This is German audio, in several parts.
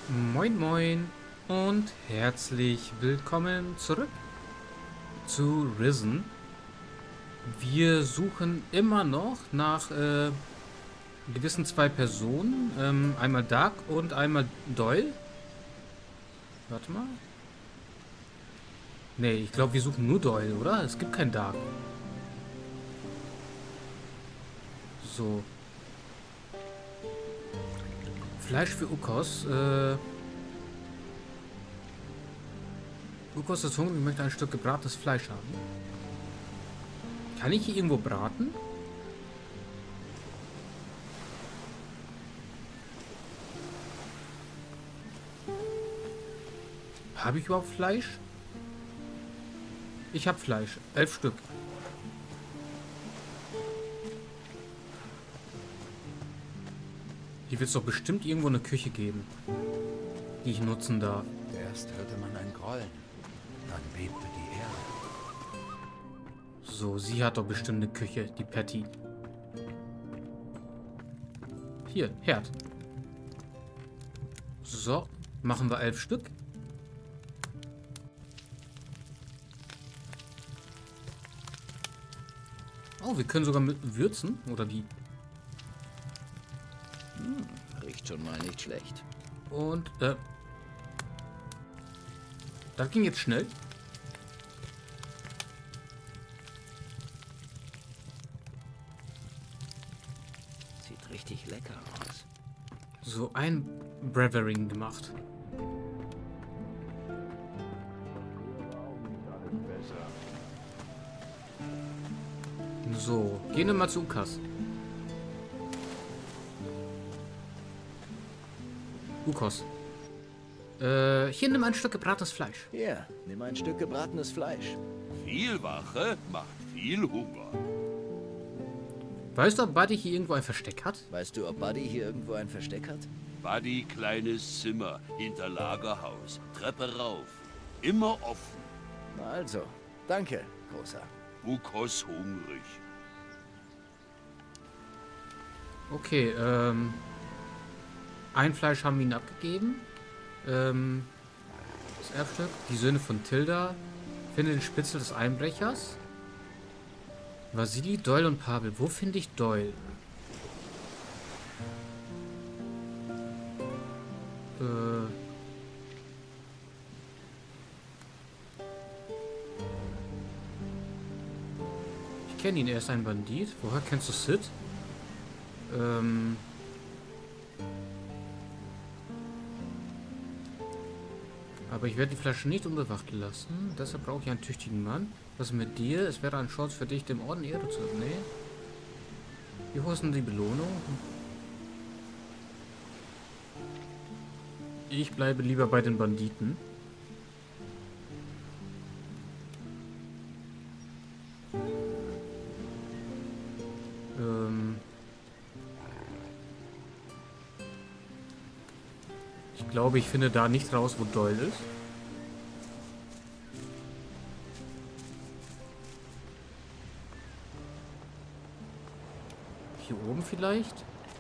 Moin Moin und herzlich willkommen zurück zu Risen. Wir suchen immer noch nach gewissen zwei Personen. Einmal Dark und einmal Doyle. Warte mal. Nee, ich glaube, wir suchen nur Doyle, oder? Es gibt keinen Dark. So. Fleisch für Ukos. Ukos ist hungrig und möchte ein Stück gebratenes Fleisch haben. Kann ich hier irgendwo braten? Habe ich überhaupt Fleisch? Ich habe Fleisch. 11 Stück. Hier wird es doch bestimmt irgendwo eine Küche geben, die ich nutzen darf. Erst hörte man ein Grollen, dann bebte die Erde. So, sie hat doch bestimmt eine Küche, die Patty. Hier, Herd. So, machen wir 11 Stück. Oh, wir können sogar mit würzen, oder wie? Riecht schon mal nicht schlecht. Und, das ging jetzt schnell. Sieht richtig lecker aus. So, ein Brevering gemacht. So, gehen wir mal zu Ukas. Ukos. Hier nimm ein Stück gebratenes Fleisch. Hier, nimm ein Stück gebratenes Fleisch. Viel Wache macht viel Hunger. Weißt du, ob Buddy hier irgendwo ein Versteck hat? Weißt du, ob Buddy hier irgendwo ein Versteck hat? Buddy kleines Zimmer hinter Lagerhaus. Treppe rauf. Immer offen. Na also, danke, Großer. Ukos hungrig. Okay, ein Fleisch haben wir ihnen abgegeben. Das Erbstück. Die Söhne von Tilda. Finde den Spitzel des Einbrechers. Vasili, Doyle und Pavel. Wo finde ich Doyle? Ich kenne ihn, er ist ein Bandit. Woher kennst du Sid? Aber ich werde die Flasche nicht unbewacht lassen. Deshalb brauche ich einen tüchtigen Mann. Was ist mit dir? Es wäre eine Chance für dich, dem Orden Ehre zu nehmen. Wie hoch ist denn die Belohnung? Ich bleibe lieber bei den Banditen. Ich glaube, ich finde da nicht raus, wo Doyle ist. Hier oben vielleicht?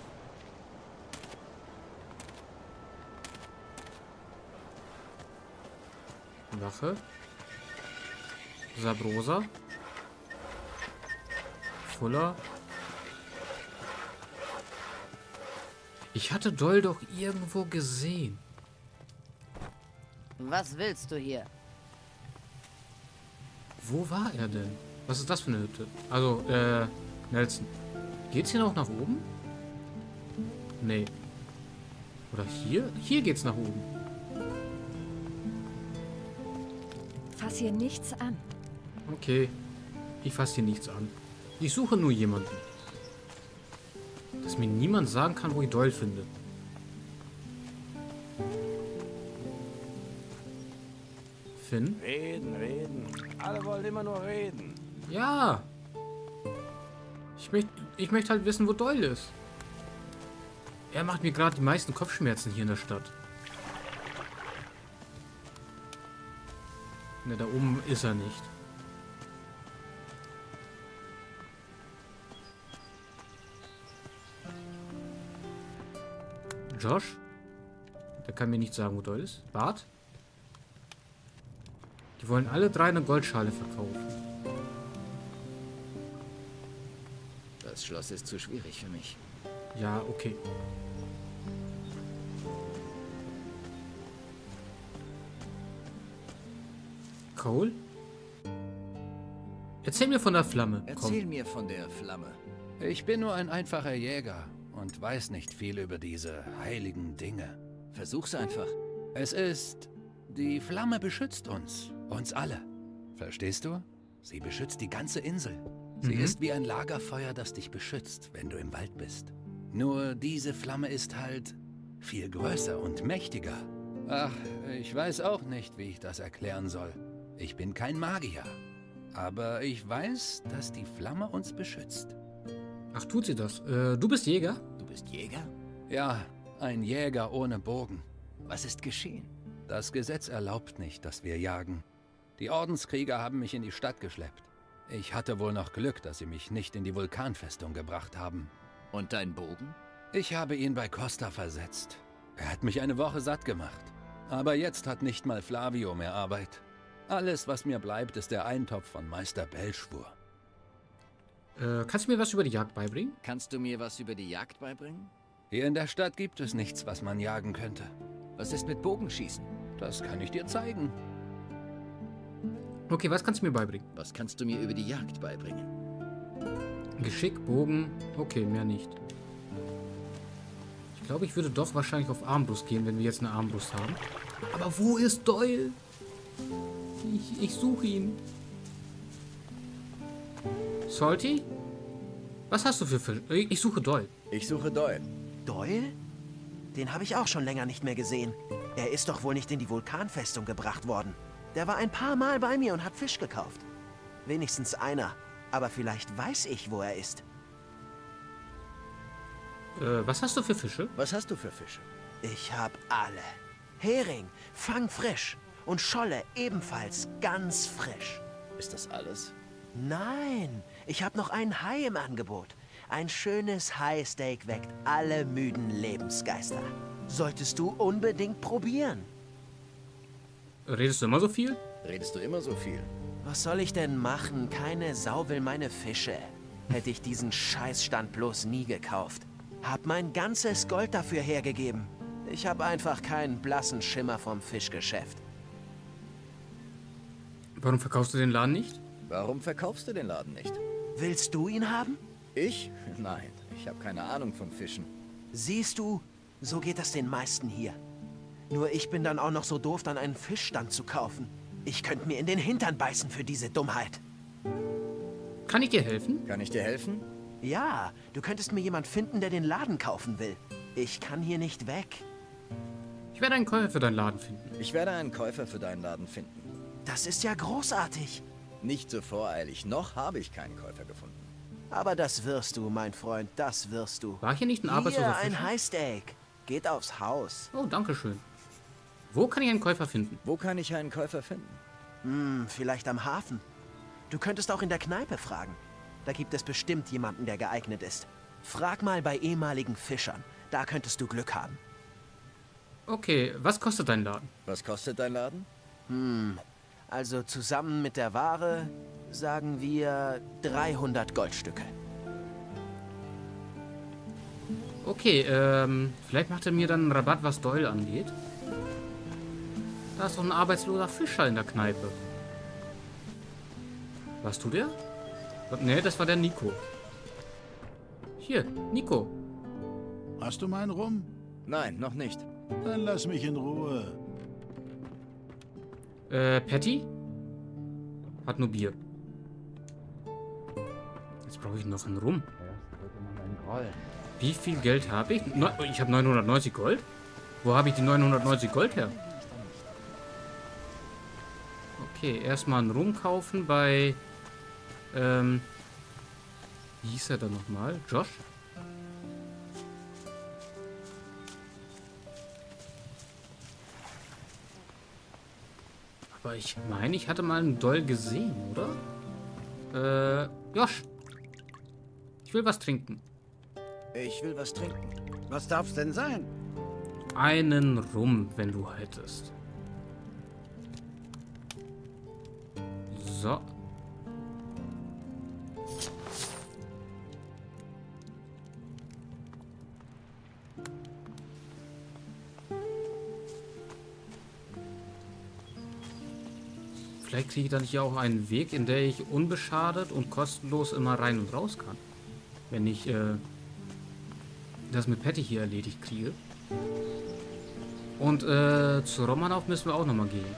Wache. Sabrosa. Fuller. Ich hatte Doyle doch irgendwo gesehen. Was willst du hier? Wo war er denn? Was ist das für eine Hütte? Also, Nelson. Geht's hier noch nach oben? Nee. Oder hier? Hier geht's nach oben. Fass hier nichts an. Okay. Ich fasse hier nichts an. Ich suche nur jemanden. Dass mir niemand sagen kann, wo ich Doyle finde. Finn? Reden, reden. Alle wollen immer nur reden. Ja. Ich möchte halt wissen, wo Doyle ist. Er macht mir gerade die meisten Kopfschmerzen hier in der Stadt. Ne, da oben ist er nicht. Josh? Der kann mir nicht sagen, wo Doyle ist. Bart? Die wollen alle 3 eine Goldschale verkaufen. Das Schloss ist zu schwierig für mich. Ja, okay. Cole? Erzähl mir von der Flamme. Erzähl mir von der Flamme. Ich bin nur ein einfacher Jäger und weiß nicht viel über diese heiligen Dinge. Versuch's einfach. Es ist... Die Flamme beschützt uns. Uns alle. Verstehst du? Sie beschützt die ganze Insel. Sie ist wie ein Lagerfeuer, das dich beschützt, wenn du im Wald bist. Nur diese Flamme ist halt viel größer und mächtiger. Ach, ich weiß auch nicht, wie ich das erklären soll. Ich bin kein Magier. Aber ich weiß, dass die Flamme uns beschützt. Ach, tut sie das? Du bist Jäger? Du bist Jäger? Ja, ein Jäger ohne Bogen. Was ist geschehen? Das Gesetz erlaubt nicht, dass wir jagen. Die Ordenskrieger haben mich in die Stadt geschleppt. Ich hatte wohl noch Glück, dass sie mich nicht in die Vulkanfestung gebracht haben. Und dein Bogen? Ich habe ihn bei Costa versetzt. Er hat mich eine Woche satt gemacht. Aber jetzt hat nicht mal Flavio mehr Arbeit. Alles, was mir bleibt, ist der Eintopf von Meister Belschwur. Kannst du mir was über die Jagd beibringen? Kannst du mir was über die Jagd beibringen? Hier in der Stadt gibt es nichts, was man jagen könnte. Was ist mit Bogenschießen? Das kann ich dir zeigen. Okay, was kannst du mir beibringen? Was kannst du mir über die Jagd beibringen? Geschick, Bogen. Okay, mehr nicht. Ich glaube, ich würde doch wahrscheinlich auf Armbrust gehen, wenn wir jetzt eine Armbrust haben. Aber wo ist Doyle? Ich suche ihn. Salty? Was hast du für Fisch? Ich suche Doyle. Ich suche Doyle. Doyle? Den habe ich auch schon länger nicht mehr gesehen. Er ist doch wohl nicht in die Vulkanfestung gebracht worden. Der war ein paar Mal bei mir und hat Fisch gekauft. Wenigstens einer. Aber vielleicht weiß ich, wo er ist. Was hast du für Fische? Was hast du für Fische? Ich hab alle. Hering, fangfrisch. Und Scholle ebenfalls ganz frisch. Ist das alles? Nein, ich habe noch einen Hai im Angebot. Ein schönes Hai-Steak weckt alle müden Lebensgeister. Solltest du unbedingt probieren. Redest du immer so viel? Redest du immer so viel? Was soll ich denn machen? Keine Sau will meine Fische. Hätte ich diesen Scheißstand bloß nie gekauft. Hab mein ganzes Gold dafür hergegeben. Ich habe einfach keinen blassen Schimmer vom Fischgeschäft. Warum verkaufst du den Laden nicht? Warum verkaufst du den Laden nicht? Willst du ihn haben? Ich? Nein, ich habe keine Ahnung von Fischen. Siehst du, so geht das den meisten hier. Nur ich bin dann auch noch so doof, dann einen Fischstand zu kaufen. Ich könnte mir in den Hintern beißen für diese Dummheit. Kann ich dir helfen? Kann ich dir helfen? Ja, du könntest mir jemand finden, der den Laden kaufen will. Ich kann hier nicht weg. Ich werde einen Käufer für deinen Laden finden. Ich werde einen Käufer für deinen Laden finden. Das ist ja großartig. Nicht so voreilig. Noch habe ich keinen Käufer gefunden. Aber das wirst du, mein Freund, das wirst du. War hier nicht ein arbeitsloser Hier, ein Fischer? High-Steak. Geht aufs Haus. Oh, danke schön. Wo kann ich einen Käufer finden? Wo kann ich einen Käufer finden? Vielleicht am Hafen. Du könntest auch in der Kneipe fragen. Da gibt es bestimmt jemanden, der geeignet ist. Frag mal bei ehemaligen Fischern. Da könntest du Glück haben. Okay, was kostet dein Laden? Was kostet dein Laden? Also zusammen mit der Ware sagen wir 300 Goldstücke. Okay, vielleicht macht er mir dann einen Rabatt, was Doyle angeht. Da ist doch ein arbeitsloser Fischer in der Kneipe. Warst du der? Ne, das war der Nico. Hier, Nico. Hast du meinen Rum? Nein, noch nicht. Dann lass mich in Ruhe. Patty? Hat nur Bier. Jetzt brauche ich noch einen Rum. Wie viel Geld habe ich? Ich habe 990 Gold? Wo habe ich die 990 Gold her? Okay, erstmal einen Rum kaufen bei... wie hieß er da nochmal? Josh? Aber ich meine, ich hatte mal einen Doll gesehen, oder? Josh. Ich will was trinken. Ich will was trinken. Was darf's denn sein? einen Rum, wenn du hättest. So. Vielleicht kriege ich dann hier auch einen Weg, in der ich unbeschadet und kostenlos immer rein und raus kann. Wenn ich das mit Patty hier erledigt kriege. Und zu Romanov müssen wir auch nochmal gehen.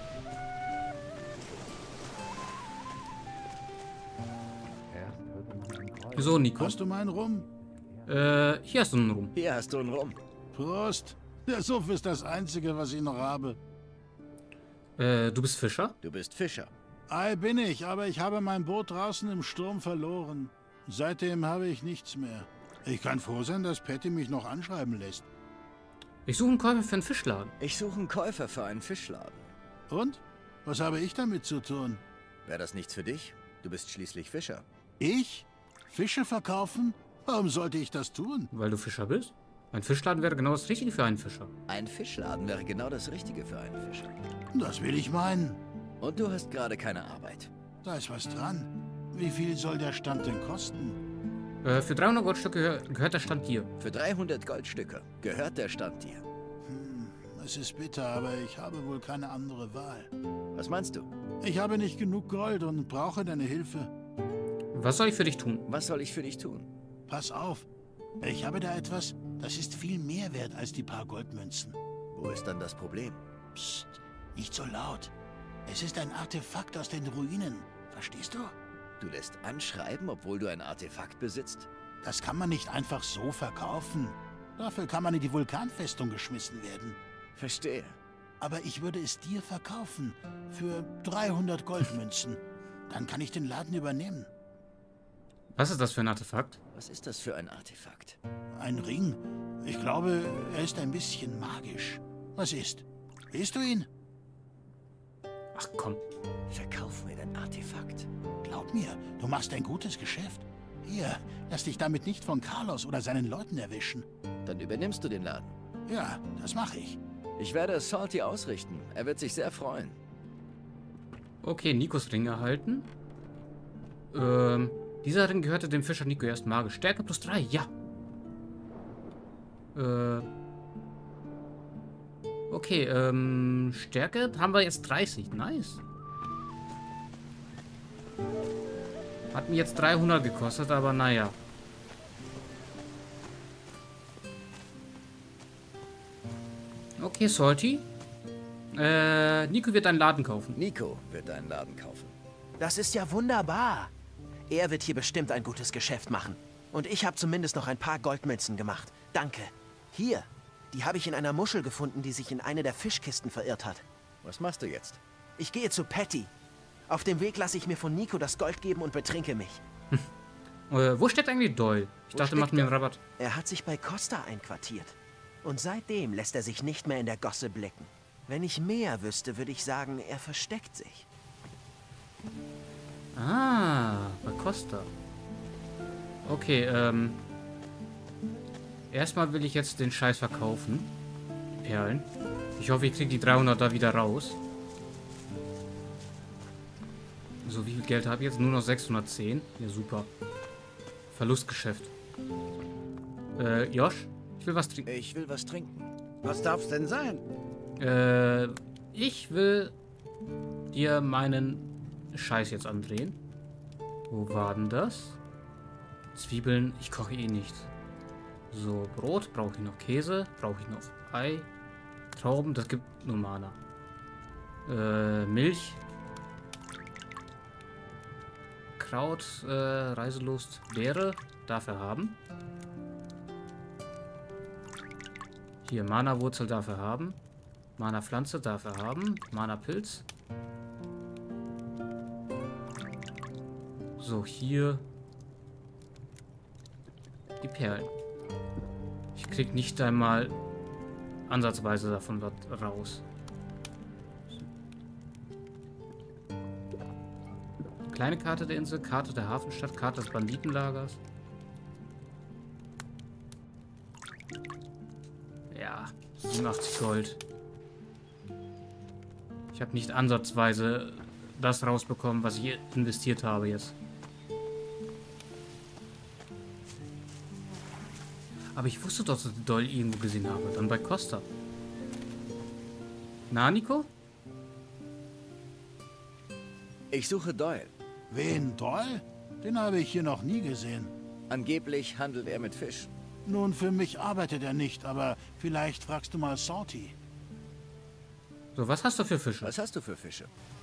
So, Nico. Hast du meinen Rum? Hier hast du einen Rum. Hier hast du einen Rum. Prost. Der Suff ist das Einzige, was ich noch habe. Du bist Fischer? Du bist Fischer. Ei, bin ich, aber ich habe mein Boot draußen im Sturm verloren. Seitdem habe ich nichts mehr. Ich kann froh sein, dass Patty mich noch anschreiben lässt. Ich suche einen Käufer für einen Fischladen. Ich suche einen Käufer für einen Fischladen. Und? Was habe ich damit zu tun? Wäre das nichts für dich? Du bist schließlich Fischer. Ich? Fische verkaufen? Warum sollte ich das tun? Weil du Fischer bist? Ein Fischladen wäre genau das Richtige für einen Fischer. Ein Fischladen wäre genau das Richtige für einen Fischer. Das will ich meinen. Und du hast gerade keine Arbeit. Da ist was dran. Wie viel soll der Stand denn kosten? Für 300 Goldstücke gehört der Stand dir. Für 300 Goldstücke gehört der Stand dir. Es ist bitter, aber ich habe wohl keine andere Wahl. Was meinst du? Ich habe nicht genug Gold und brauche deine Hilfe. Was soll ich für dich tun? Was soll ich für dich tun? Pass auf. Ich habe da etwas, das ist viel mehr wert als die paar Goldmünzen. Wo ist dann das Problem? Psst, nicht so laut. Es ist ein Artefakt aus den Ruinen. Verstehst du? Du lässt anschreiben, obwohl du ein Artefakt besitzt? Das kann man nicht einfach so verkaufen. Dafür kann man in die Vulkanfestung geschmissen werden. Verstehe. Aber ich würde es dir verkaufen. Für 300 Goldmünzen. Dann kann ich den Laden übernehmen. Was ist das für ein Artefakt? Was ist das für ein Artefakt? Ein Ring. Ich glaube, er ist ein bisschen magisch. Was ist? Willst du ihn? Ach komm. Verkauf mir dein Artefakt. Glaub mir, du machst ein gutes Geschäft. Hier, lass dich damit nicht von Carlos oder seinen Leuten erwischen. Dann übernimmst du den Laden. Ja, das mache ich. Ich werde es Salty ausrichten. Er wird sich sehr freuen. Okay, Nikos Ring erhalten. Dieser Ring gehörte dem Fischer Nico erst magisch. Stärke plus 3, ja. Okay, Stärke haben wir jetzt 30. Nice. Hat mir jetzt 300 gekostet, aber naja. Okay, Salty. Nico wird einen Laden kaufen. Nico wird einen Laden kaufen. Das ist ja wunderbar. Er wird hier bestimmt ein gutes Geschäft machen. Und ich habe zumindest noch ein paar Goldmünzen gemacht. Danke. Hier, die habe ich in einer Muschel gefunden, die sich in eine der Fischkisten verirrt hat. Was machst du jetzt? Ich gehe zu Patty. Auf dem Weg lasse ich mir von Nico das Gold geben und betrinke mich. Wo steckt eigentlich Doyle? Ich dachte, macht mir einen Rabatt. Er hat sich bei Costa einquartiert. Und seitdem lässt er sich nicht mehr in der Gosse blicken. Wenn ich mehr wüsste, würde ich sagen, er versteckt sich. Ah, bei Costa. Okay, erstmal will ich jetzt den Scheiß verkaufen. Perlen. Ich hoffe, ich kriege die 300 da wieder raus. So, wie viel Geld habe ich jetzt? Nur noch 610. Ja, super. Verlustgeschäft. Josh, ich will was trinken. Ich will was trinken. Was darf's denn sein? Ich will dir meinen Scheiß jetzt andrehen. Wo war denn das? Zwiebeln, ich koche eh nicht. So, Brot, brauche ich noch Käse, brauche ich noch Ei. Trauben, das gibt nur Mana. Milch. Kraut, Reiselust, Beere, dafür haben. Hier, Mana-Wurzel dafür haben. Mana-Pflanze dafür haben. Mana-Pilz. So, hier die Perlen. Ich krieg nicht einmal ansatzweise davon was raus. Kleine Karte der Insel, Karte der Hafenstadt, Karte des Banditenlagers. Ja, 87 Gold. Ich habe nicht ansatzweise das rausbekommen, was ich investiert habe jetzt. Aber ich wusste doch, dass ich Doyle irgendwo gesehen habe. Dann bei Costa. Na, Nico? Ich suche Doyle. Wen, Doyle? Den habe ich hier noch nie gesehen. Angeblich handelt er mit Fisch. Nun, für mich arbeitet er nicht, aber vielleicht fragst du mal Salty. So, was hast du für Fische? Was hast du für Fische?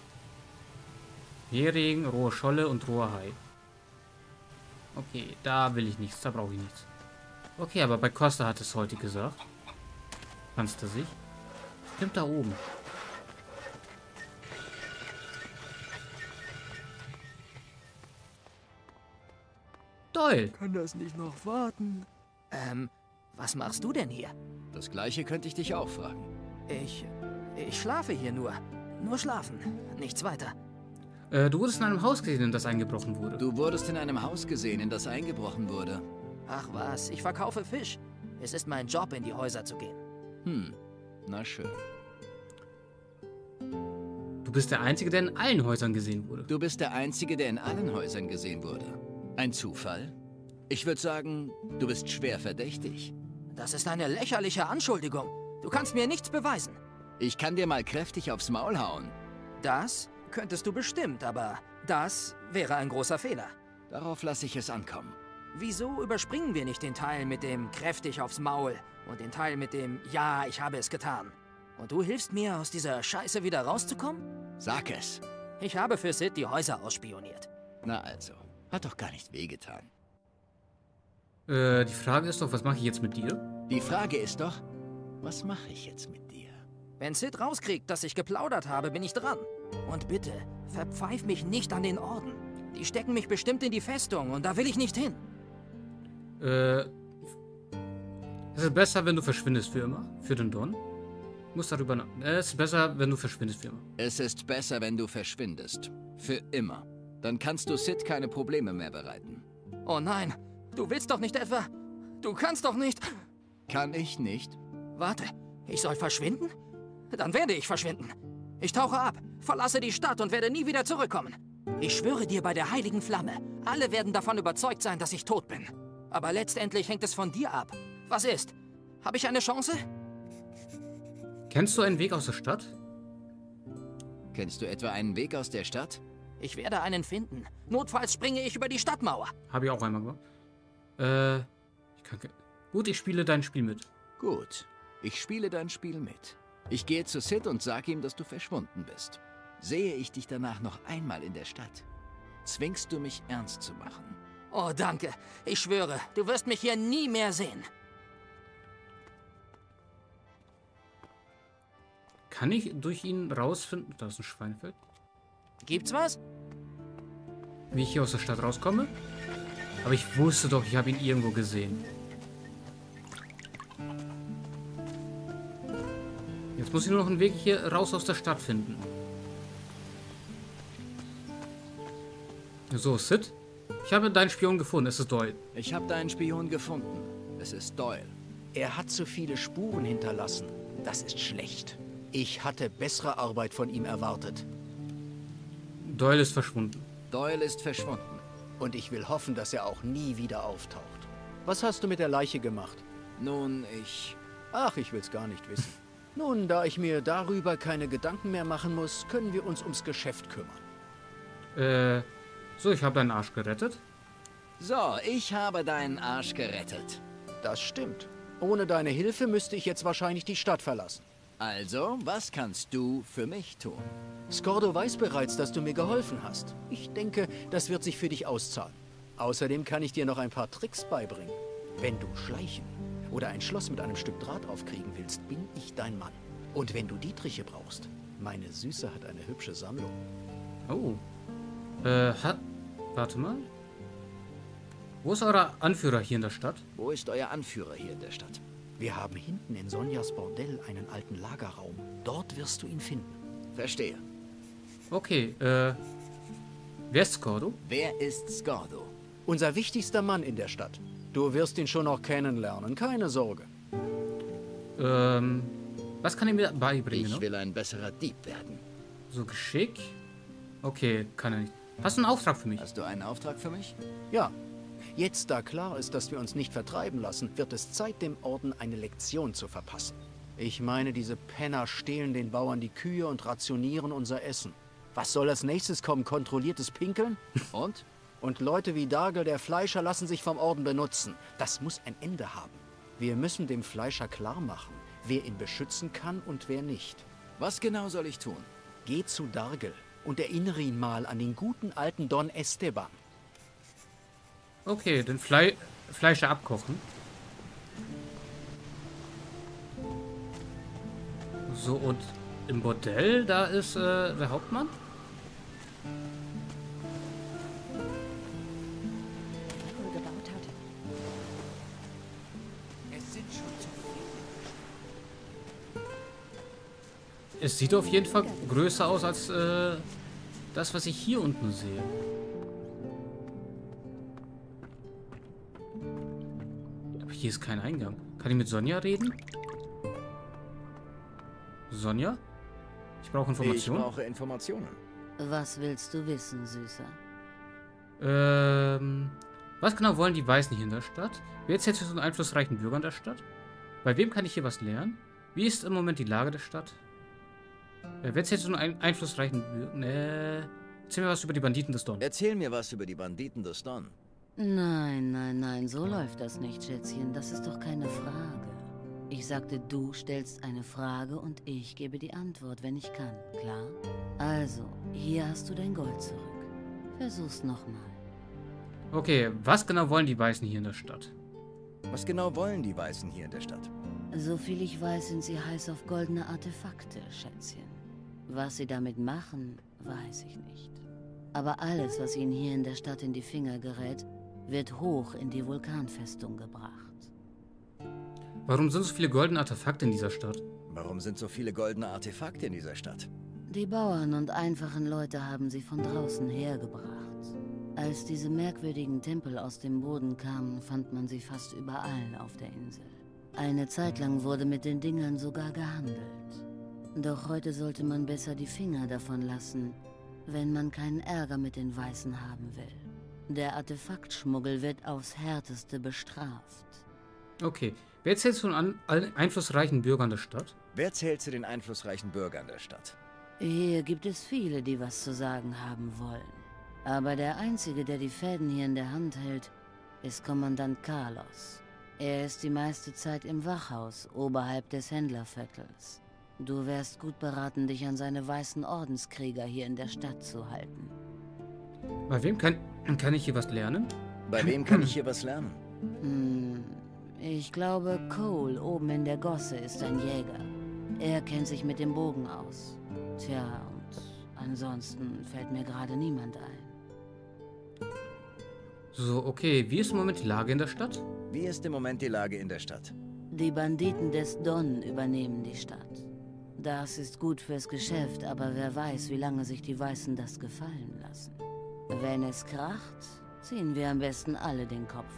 Hering, rohe Scholle und roher Hai. Okay, da will ich nichts, da brauche ich nichts. Okay, aber bei Costa hat es heute gesagt. Kannst du sich? Stimmt, da oben. Doyle! Kann das nicht noch warten? Was machst du denn hier? Das Gleiche könnte ich dich auch fragen. Ich schlafe hier nur. Nur schlafen. Nichts weiter. Du wurdest in einem Haus gesehen, in das eingebrochen wurde. Du wurdest in einem Haus gesehen, in das eingebrochen wurde. Ach was, ich verkaufe Fisch. Es ist mein Job, in die Häuser zu gehen. Na schön. Du bist der Einzige, der in allen Häusern gesehen wurde. Du bist der Einzige, der in allen Häusern gesehen wurde. Ein Zufall? Ich würde sagen, du bist schwer verdächtig. Das ist eine lächerliche Anschuldigung. Du kannst mir nichts beweisen. Ich kann dir mal kräftig aufs Maul hauen. Das könntest du bestimmt, aber das wäre ein großer Fehler. Darauf lasse ich es ankommen. Wieso überspringen wir nicht den Teil mit dem kräftig aufs Maul und den Teil mit dem ja, ich habe es getan? Und du hilfst mir, aus dieser Scheiße wieder rauszukommen? Sag es. Ich habe für Sid die Häuser ausspioniert. Na also, hat doch gar nicht wehgetan. Die Frage ist doch, was mache ich jetzt mit dir? Die Frage ist doch, was mache ich jetzt mit dir? Wenn Sid rauskriegt, dass ich geplaudert habe, bin ich dran. Und bitte, verpfeif mich nicht an den Orden. Die stecken mich bestimmt in die Festung und da will ich nicht hin. Es ist besser, wenn du verschwindest für immer. Für den Don. Muss darüber nach. Es ist besser, wenn du verschwindest für immer. Es ist besser, wenn du verschwindest. Für immer. Dann kannst du Sid keine Probleme mehr bereiten. Oh nein, du willst doch nicht etwa... Du kannst doch nicht... Kann ich nicht? Warte, ich soll verschwinden? Dann werde ich verschwinden. Ich tauche ab, verlasse die Stadt und werde nie wieder zurückkommen. Ich schwöre dir bei der heiligen Flamme, alle werden davon überzeugt sein, dass ich tot bin. Aber letztendlich hängt es von dir ab. Was ist? Habe ich eine Chance? Kennst du einen Weg aus der Stadt? Kennst du etwa einen Weg aus der Stadt? Ich werde einen finden. Notfalls springe ich über die Stadtmauer. Habe ich auch einmal gemacht. Gut, ich spiele dein Spiel mit. Gut, ich spiele dein Spiel mit. Ich gehe zu Sid und sage ihm, dass du verschwunden bist. Sehe ich dich danach noch einmal in der Stadt, zwingst du mich ernst zu machen. Oh, danke. Ich schwöre, du wirst mich hier nie mehr sehen. Kann ich durch ihn rausfinden? Da ist ein Schweinefeld. Gibt's was? Wie ich hier aus der Stadt rauskomme? Aber ich wusste doch, ich habe ihn irgendwo gesehen. Jetzt muss ich nur noch einen Weg hier raus aus der Stadt finden. So, Sid. Ich habe deinen Spion gefunden. Es ist Doyle. Ich habe deinen Spion gefunden. Es ist Doyle. Er hat zu viele Spuren hinterlassen. Das ist schlecht. Ich hatte bessere Arbeit von ihm erwartet. Doyle ist verschwunden. Doyle ist verschwunden. Und ich will hoffen, dass er auch nie wieder auftaucht. Was hast du mit der Leiche gemacht? Nun, Ach, ich will's gar nicht wissen. Nun, da ich mir darüber keine Gedanken mehr machen muss, können wir uns ums Geschäft kümmern. So, ich habe deinen Arsch gerettet. So, ich habe deinen Arsch gerettet. Das stimmt. Ohne deine Hilfe müsste ich jetzt wahrscheinlich die Stadt verlassen. Also, was kannst du für mich tun? Scordo weiß bereits, dass du mir geholfen hast. Ich denke, das wird sich für dich auszahlen. Außerdem kann ich dir noch ein paar Tricks beibringen. Wenn du schleichen oder ein Schloss mit einem Stück Draht aufkriegen willst, bin ich dein Mann. Und wenn du Dietriche brauchst, meine Süße hat eine hübsche Sammlung. Oh. Warte mal. Wo ist euer Anführer hier in der Stadt? Wo ist euer Anführer hier in der Stadt? Wir haben hinten in Sonjas Bordell einen alten Lagerraum. Dort wirst du ihn finden. Verstehe. Okay, wer ist Scordo? Wer ist Scordo? Unser wichtigster Mann in der Stadt. Du wirst ihn schon noch kennenlernen, keine Sorge. Was kann er mir beibringen? Ich will ein besserer Dieb werden. So Geschick? Okay, kann er nicht. Hast du einen Auftrag für mich? Hast du einen Auftrag für mich? Ja. Jetzt, da klar ist, dass wir uns nicht vertreiben lassen, wird es Zeit, dem Orden eine Lektion zu verpassen. Ich meine, diese Penner stehlen den Bauern die Kühe und rationieren unser Essen. Was soll als nächstes kommen? Kontrolliertes Pinkeln? Und? Und Leute wie Dargel, der Fleischer, lassen sich vom Orden benutzen. Das muss ein Ende haben. Wir müssen dem Fleischer klar machen, wer ihn beschützen kann und wer nicht. Was genau soll ich tun? Geh zu Dargel und erinnere ihn mal an den guten alten Don Esteban. Okay, den Fleischer abkochen. So, und im Bordell, da ist der Hauptmann. Cool gebaut hat. Es sind schon zu viele. Es sieht auf jeden Fall größer aus als das, was ich hier unten sehe. Aber hier ist kein Eingang. Kann ich mit Sonja reden? Sonja? Ich brauche Informationen. Ich brauche Informationen. Was willst du wissen, Süßer? Was genau wollen die Weißen hier in der Stadt? Wer zählt zu den einflussreichen Bürgern der Stadt? Bei wem kann ich hier was lernen? Wie ist im Moment die Lage der Stadt? Wer zählt zu den einflussreichen Bürgern? Erzähl mir was über die Banditen des Don. Erzähl mir was über die Banditen des Don. Nein, nein, nein, so läuft das nicht, Schätzchen. Das ist doch keine Frage. Ich sagte, du stellst eine Frage und ich gebe die Antwort, wenn ich kann, klar? Also, hier hast du dein Gold zurück. Versuch's nochmal. Okay, was genau wollen die Weißen hier in der Stadt? Was genau wollen die Weißen hier in der Stadt? Soviel ich weiß, sind sie heiß auf goldene Artefakte, Schätzchen. Was sie damit machen, weiß ich nicht. Aber alles, was ihnen hier in der Stadt in die Finger gerät, wird hoch in die Vulkanfestung gebracht. Warum sind so viele goldene Artefakte in dieser Stadt? Warum sind so viele goldene Artefakte in dieser Stadt? Die Bauern und einfachen Leute haben sie von draußen hergebracht. Als diese merkwürdigen Tempel aus dem Boden kamen, fand man sie fast überall auf der Insel. Eine Zeit lang wurde mit den Dingern sogar gehandelt. Doch heute sollte man besser die Finger davon lassen, wenn man keinen Ärger mit den Weißen haben will. Der Artefaktschmuggel wird aufs Härteste bestraft. Okay, wer zählt zu den einflussreichen Bürgern der Stadt? Wer zählt zu den einflussreichen Bürgern der Stadt? Hier gibt es viele, die was zu sagen haben wollen. Aber der Einzige, der die Fäden hier in der Hand hält, ist Kommandant Carlos. Er ist die meiste Zeit im Wachhaus, oberhalb des Händlerviertels. Du wärst gut beraten, dich an seine weißen Ordenskrieger hier in der Stadt zu halten. Bei wem kann ich hier was lernen? Bei wem kann ich hier was lernen? Ich glaube, Cole oben in der Gosse ist ein Jäger. Er kennt sich mit dem Bogen aus. Tja, und ansonsten fällt mir gerade niemand ein. So, okay. Wie ist im Moment die Lage in der Stadt? Wie ist im Moment die Lage in der Stadt? Die Banditen des Don übernehmen die Stadt. Das ist gut fürs Geschäft, aber wer weiß, wie lange sich die Weißen das gefallen lassen. Wenn es kracht, ziehen wir am besten alle den Kopf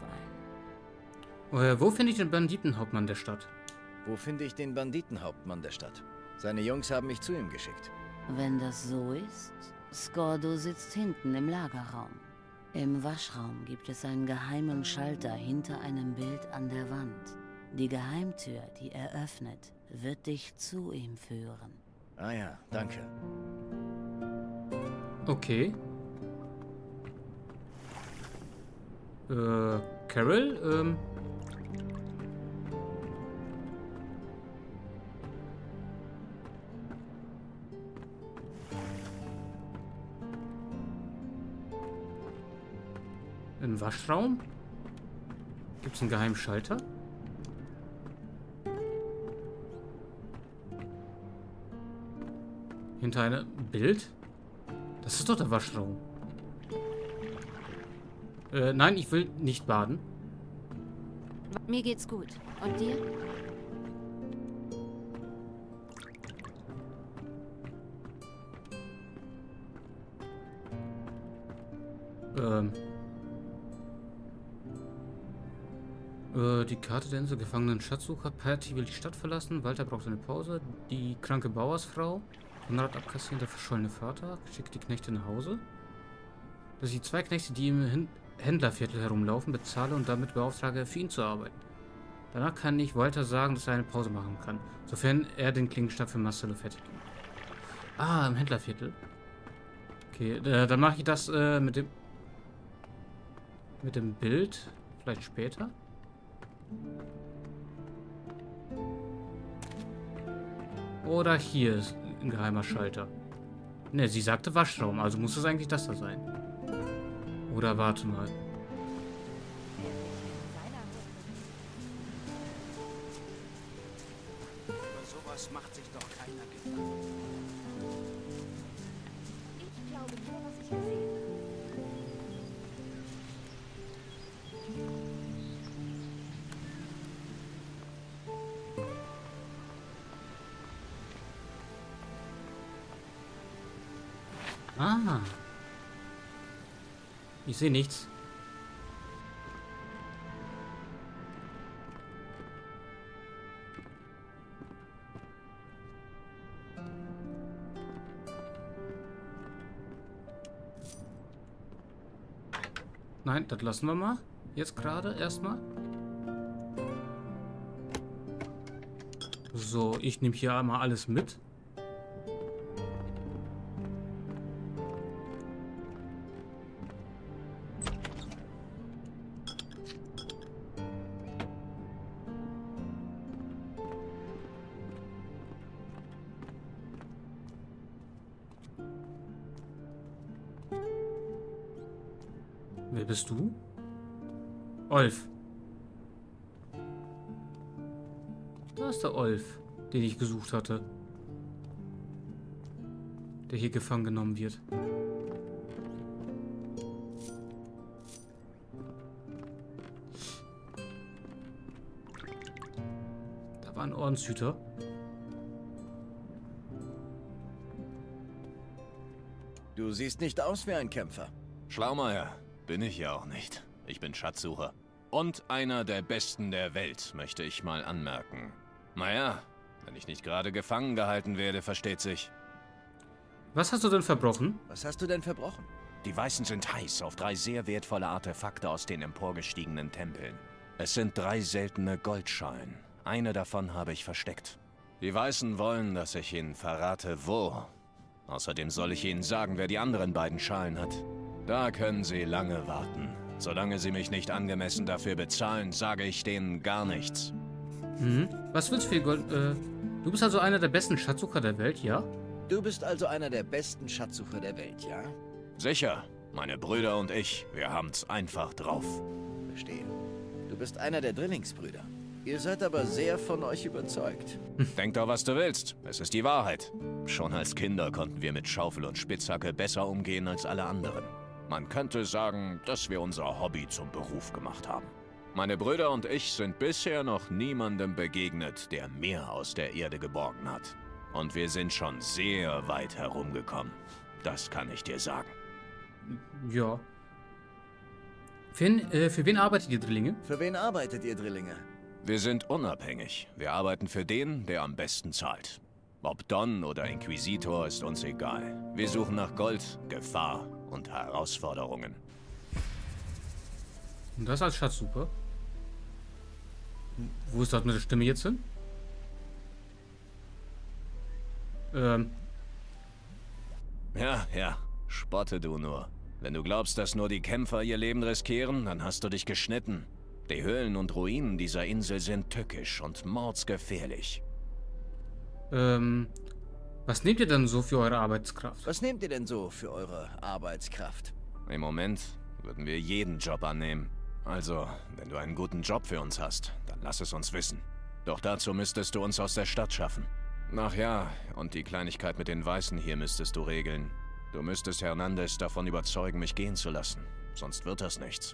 ein. Wo finde ich den Banditenhauptmann der Stadt? Wo finde ich den Banditenhauptmann der Stadt? Seine Jungs haben mich zu ihm geschickt. Wenn das so ist, Skordo sitzt hinten im Lagerraum. Im Waschraum gibt es einen geheimen Schalter hinter einem Bild an der Wand. Die Geheimtür, die er öffnet, wird dich zu ihm führen. Ah ja, danke. Okay. Carol, im Waschraum? Gibt es einen geheimen Schalter? Hinter einem Bild? Das ist doch der Waschraum. Nein, ich will nicht baden. Mir geht's gut. Und dir? Die Karte der Insel, Gefangenen Schatzsucher. Patty will die Stadt verlassen. Walter braucht eine Pause. Die kranke Bauersfrau. Konrad abkassieren, der verschollene Vater. Schickt die Knechte nach Hause. Dass ich 2 Knechte, die im Händlerviertel herumlaufen, bezahle und damit beauftrage, für ihn zu arbeiten. Danach kann ich Walter sagen, dass er eine Pause machen kann, sofern er den Klingenstab für Marcello fertig macht. Ah, im Händlerviertel. Okay, dann mache ich das mit dem Bild vielleicht später. Oder hier ist ein geheimer Schalter. Ne, sie sagte Waschraum, also muss es eigentlich das da sein. Oder warte mal. Über sowas macht sich doch keiner Gedanken. Ich glaube nur, was ich gesehen habe. Ah. Ich sehe nichts. Nein, das lassen wir mal. Jetzt gerade erstmal. So, ich nehme hier einmal alles mit. Wer bist du? Olf. Da ist der Olf, den ich gesucht hatte. Der hier gefangen genommen wird. Da war ein Ordenshüter. Du siehst nicht aus wie ein Kämpfer. Schlaumeier. Bin ich ja auch nicht. Ich bin Schatzsucher. Und einer der Besten der Welt, möchte ich mal anmerken. Naja, wenn ich nicht gerade gefangen gehalten werde, versteht sich. Was hast du denn verbrochen? Was hast du denn verbrochen? Die Weißen sind heiß auf 3 sehr wertvolle Artefakte aus den emporgestiegenen Tempeln. Es sind 3 seltene Goldschalen. Eine davon habe ich versteckt. Die Weißen wollen, dass ich ihnen verrate, wo. Außerdem soll ich ihnen sagen, wer die anderen beiden Schalen hat. Da können sie lange warten. Solange sie mich nicht angemessen dafür bezahlen, sage ich denen gar nichts. Mhm. Was willst du für Gold? Du bist also einer der besten Schatzsucher der Welt, ja? Du bist also einer der besten Schatzsucher der Welt, ja? Sicher. Meine Brüder und ich, wir haben's einfach drauf. Verstehe. Du bist einer der Drillingsbrüder. Ihr seid aber sehr von euch überzeugt. Denk doch, was du willst. Es ist die Wahrheit. Schon als Kinder konnten wir mit Schaufel und Spitzhacke besser umgehen als alle anderen. Man könnte sagen, dass wir unser Hobby zum Beruf gemacht haben. Meine Brüder und ich sind bisher noch niemandem begegnet, der mehr aus der Erde geborgen hat. Und wir sind schon sehr weit herumgekommen. Das kann ich dir sagen. Ja. Für wen arbeitet ihr Drillinge? Für wen arbeitet ihr Drillinge? Wir sind unabhängig. Wir arbeiten für den, der am besten zahlt. Ob Don oder Inquisitor ist uns egal. Wir suchen nach Gold, Gefahr und Herausforderungen. Und das als Schatzsucher? Wo ist das mit der Stimme jetzt hin? Ja, spotte du nur. Wenn du glaubst, dass nur die Kämpfer ihr Leben riskieren, dann hast du dich geschnitten. Die Höhlen und Ruinen dieser Insel sind tückisch und mordsgefährlich. Was nehmt ihr denn so für eure Arbeitskraft? Was nehmt ihr denn so für eure Arbeitskraft? Im Moment würden wir jeden Job annehmen. Also, wenn du einen guten Job für uns hast, dann lass es uns wissen. Doch dazu müsstest du uns aus der Stadt schaffen. Ach ja, und die Kleinigkeit mit den Weißen hier müsstest du regeln. Du müsstest Hernandez davon überzeugen, mich gehen zu lassen. Sonst wird das nichts.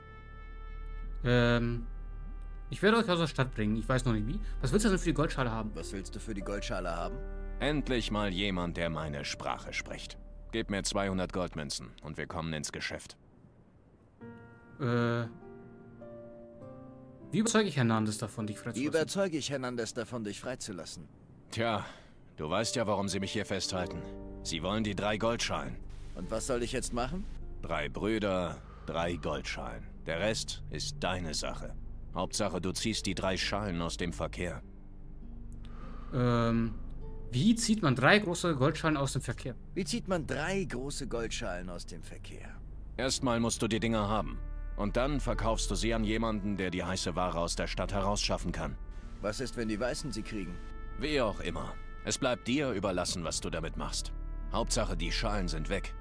Ich werde euch aus der Stadt bringen. Ich weiß noch nicht wie. Was willst du denn für die Goldschale haben? Was willst du für die Goldschale haben? Endlich mal jemand, der meine Sprache spricht. Gib mir 200 Goldmünzen und wir kommen ins Geschäft. Wie überzeuge ich Hernandez davon, dich Wie freizulassen? überzeuge ich Hernandez davon, dich freizulassen? Tja, du weißt ja, warum sie mich hier festhalten. Sie wollen die 3 Goldschalen. Und was soll ich jetzt machen? 3 Brüder, 3 Goldschalen. Der Rest ist deine Sache. Hauptsache, du ziehst die 3 Schalen aus dem Verkehr. Wie zieht man 3 große Goldschalen aus dem Verkehr? Wie zieht man 3 große Goldschalen aus dem Verkehr? Erstmal musst du die Dinger haben. Und dann verkaufst du sie an jemanden, der die heiße Ware aus der Stadt herausschaffen kann. Was ist, wenn die Weißen sie kriegen? Wie auch immer. Es bleibt dir überlassen, was du damit machst. Hauptsache, die Schalen sind weg.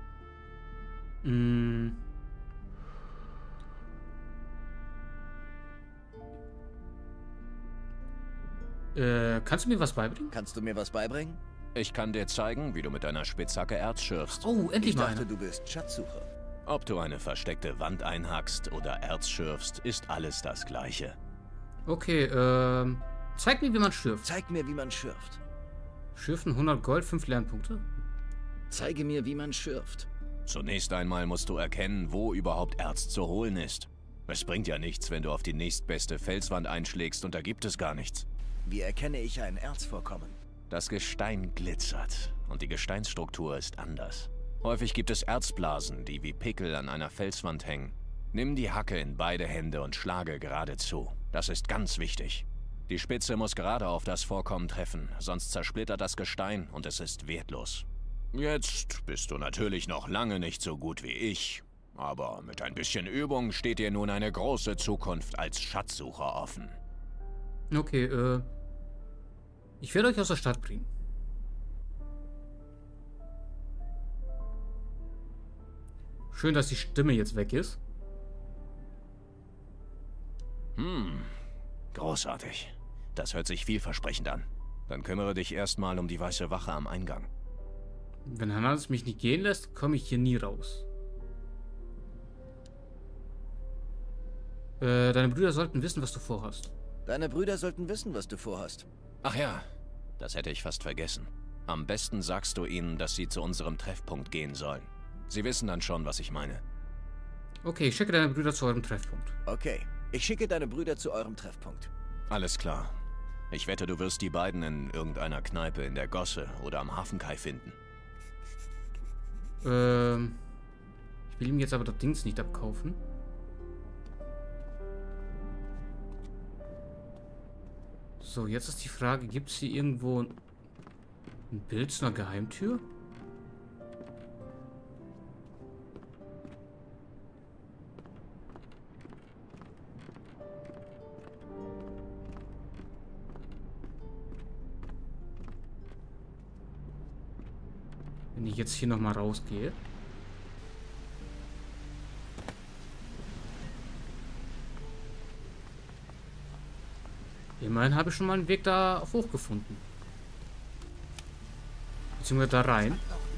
Kannst du mir was beibringen? Kannst du mir was beibringen? Ich kann dir zeigen, wie du mit deiner Spitzhacke Erz schürfst. Oh, endlich mal Ich dachte, einer. du bist Schatzsucher. Ob du eine versteckte Wand einhackst oder Erz schürfst, ist alles das Gleiche. Okay, zeig mir, wie man schürft. Zeig mir, wie man schürft. Schürfen 100 Gold, 5 Lernpunkte. Zeige mir, wie man schürft. Zunächst einmal musst du erkennen, wo überhaupt Erz zu holen ist. Es bringt ja nichts, wenn du auf die nächstbeste Felswand einschlägst und da gibt es gar nichts. Wie erkenne ich ein Erzvorkommen? Das Gestein glitzert und die Gesteinsstruktur ist anders. Häufig gibt es Erzblasen, die wie Pickel an einer Felswand hängen. Nimm die Hacke in beide Hände und schlage gerade zu. Das ist ganz wichtig. Die Spitze muss gerade auf das Vorkommen treffen, sonst zersplittert das Gestein und es ist wertlos. Jetzt bist du natürlich noch lange nicht so gut wie ich, aber mit ein bisschen Übung steht dir nun eine große Zukunft als Schatzsucher offen. Okay, ich werde euch aus der Stadt bringen. Schön, dass die Stimme jetzt weg ist. Großartig. Das hört sich vielversprechend an. Dann kümmere dich erstmal um die weiße Wache am Eingang. Wenn Hernandez mich nicht gehen lässt, komme ich hier nie raus. Deine Brüder sollten wissen, was du vorhast. Deine Brüder sollten wissen, was du vorhast. Ach ja, das hätte ich fast vergessen. Am besten sagst du ihnen, dass sie zu unserem Treffpunkt gehen sollen. Sie wissen dann schon, was ich meine. Okay, ich schicke deine Brüder zu eurem Treffpunkt. Okay, ich schicke deine Brüder zu eurem Treffpunkt. Alles klar. Ich wette, du wirst die beiden in irgendeiner Kneipe in der Gosse oder am Hafenkai finden. Ich will ihm jetzt aber das Dings nicht abkaufen. So, jetzt ist die Frage, gibt es hier irgendwo ein Bild zu einer Geheimtür? Wenn ich jetzt hier nochmal rausgehe. Immerhin habe ich schon mal einen Weg da hoch gefunden. Beziehungsweise da rein.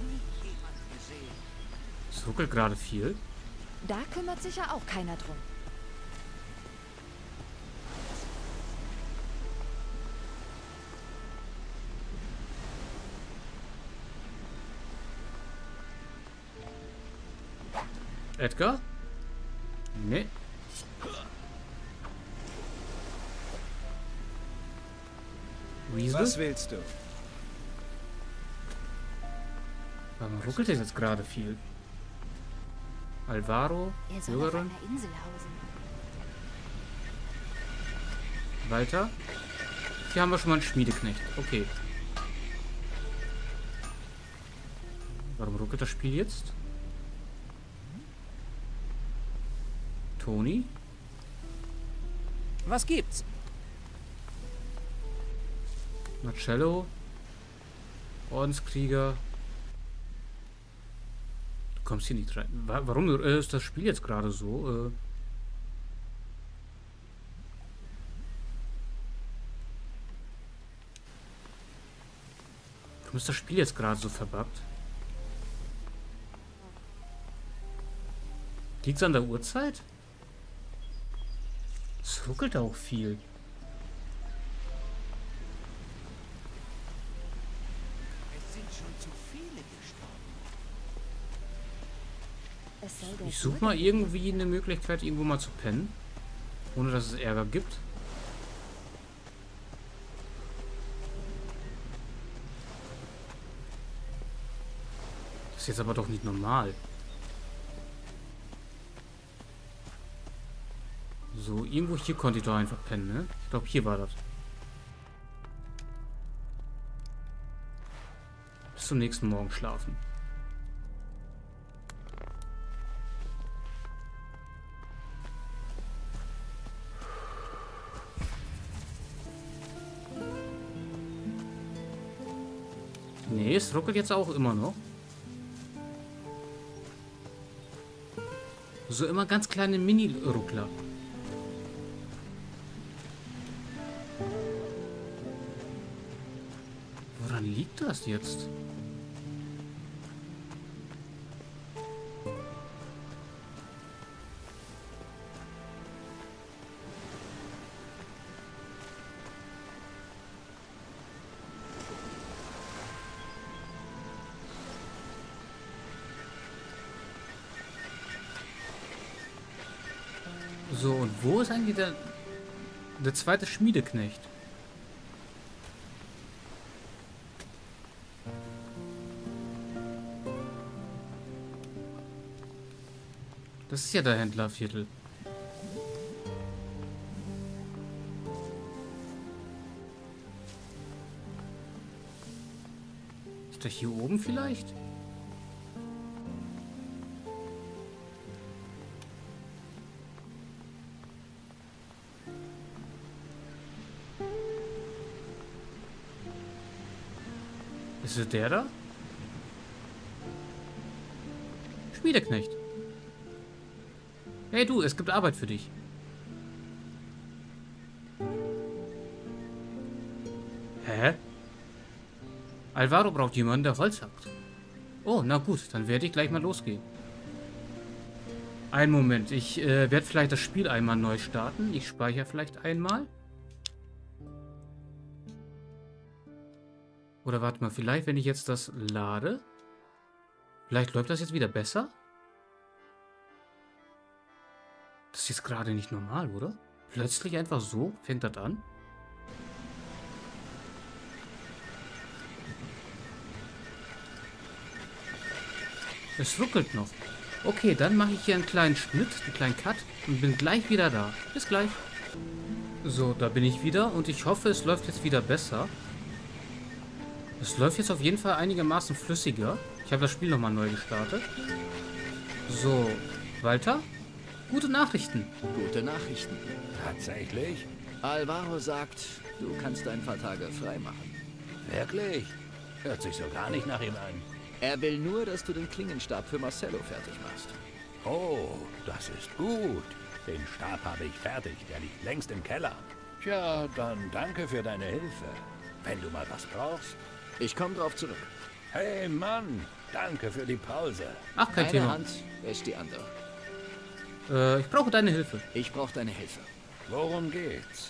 Es ruckelt gerade viel. Da kümmert sich ja auch keiner drum. Edgar? Nee. Weasel? Was willst du? Warum ruckelt es jetzt gerade viel? Alvaro, Er soll auf Bürgerin, einer Insel hausen. Walter. Hier haben wir schon mal einen Schmiedeknecht. Okay. Warum ruckelt das Spiel jetzt? Toni? Was gibt's? Marcello. Ordenskrieger. Du kommst hier nicht rein. Warum ist das Spiel jetzt gerade so? Warum ist das Spiel jetzt gerade so verbuggt? Liegt's an der Uhrzeit? Es ruckelt auch viel. Es sind schon zu viele gestorben. Ich suche mal irgendwie eine Möglichkeit, irgendwo mal zu pennen. Ohne dass es Ärger gibt. ist jetzt aber doch nicht normal. So, irgendwo hier konnte ich doch einfach pennen, ne? Ich glaube, hier war das. Bis zum nächsten Morgen schlafen. Nee, es ruckelt jetzt auch immer noch. So immer ganz kleine Mini-Ruckler. Woran liegt das jetzt? So, und wo ist eigentlich der zweite Schmiedeknecht? Das ist ja der Händlerviertel. Ist der hier oben vielleicht? Ist es der da? Schmiedeknecht. Hey du, es gibt Arbeit für dich. Hä? Alvaro braucht jemanden, der Holz hackt. Oh, na gut, dann werde ich gleich mal losgehen. Einen Moment, ich werde vielleicht das Spiel einmal neu starten. Ich speichere vielleicht einmal. Oder warte mal, vielleicht, wenn ich jetzt das lade. Vielleicht läuft das jetzt wieder besser? Das ist jetzt gerade nicht normal, oder? Plötzlich einfach so fängt das an. Es ruckelt noch. Okay, dann mache ich hier einen kleinen Schnitt, einen kleinen Cut und bin gleich wieder da. Bis gleich. So, da bin ich wieder und ich hoffe, es läuft jetzt wieder besser. Es läuft jetzt auf jeden Fall einigermaßen flüssiger. Ich habe das Spiel nochmal neu gestartet. So, Walter? Gute Nachrichten. Gute Nachrichten. Tatsächlich? Alvaro sagt, du kannst ein paar Tage frei machen. Wirklich? Hört sich so gar nicht nach ihm an. Er will nur, dass du den Klingenstab für Marcello fertig machst. Oh, das ist gut. Den Stab habe ich fertig. Der liegt längst im Keller. Tja, dann danke für deine Hilfe. Wenn du mal was brauchst. Ich komme drauf zurück. Hey Mann, danke für die Pause. Ach, kein Thema. Eine Hand wäscht die andere. Ich brauche deine Hilfe. Ich brauche deine Hilfe. Worum geht's?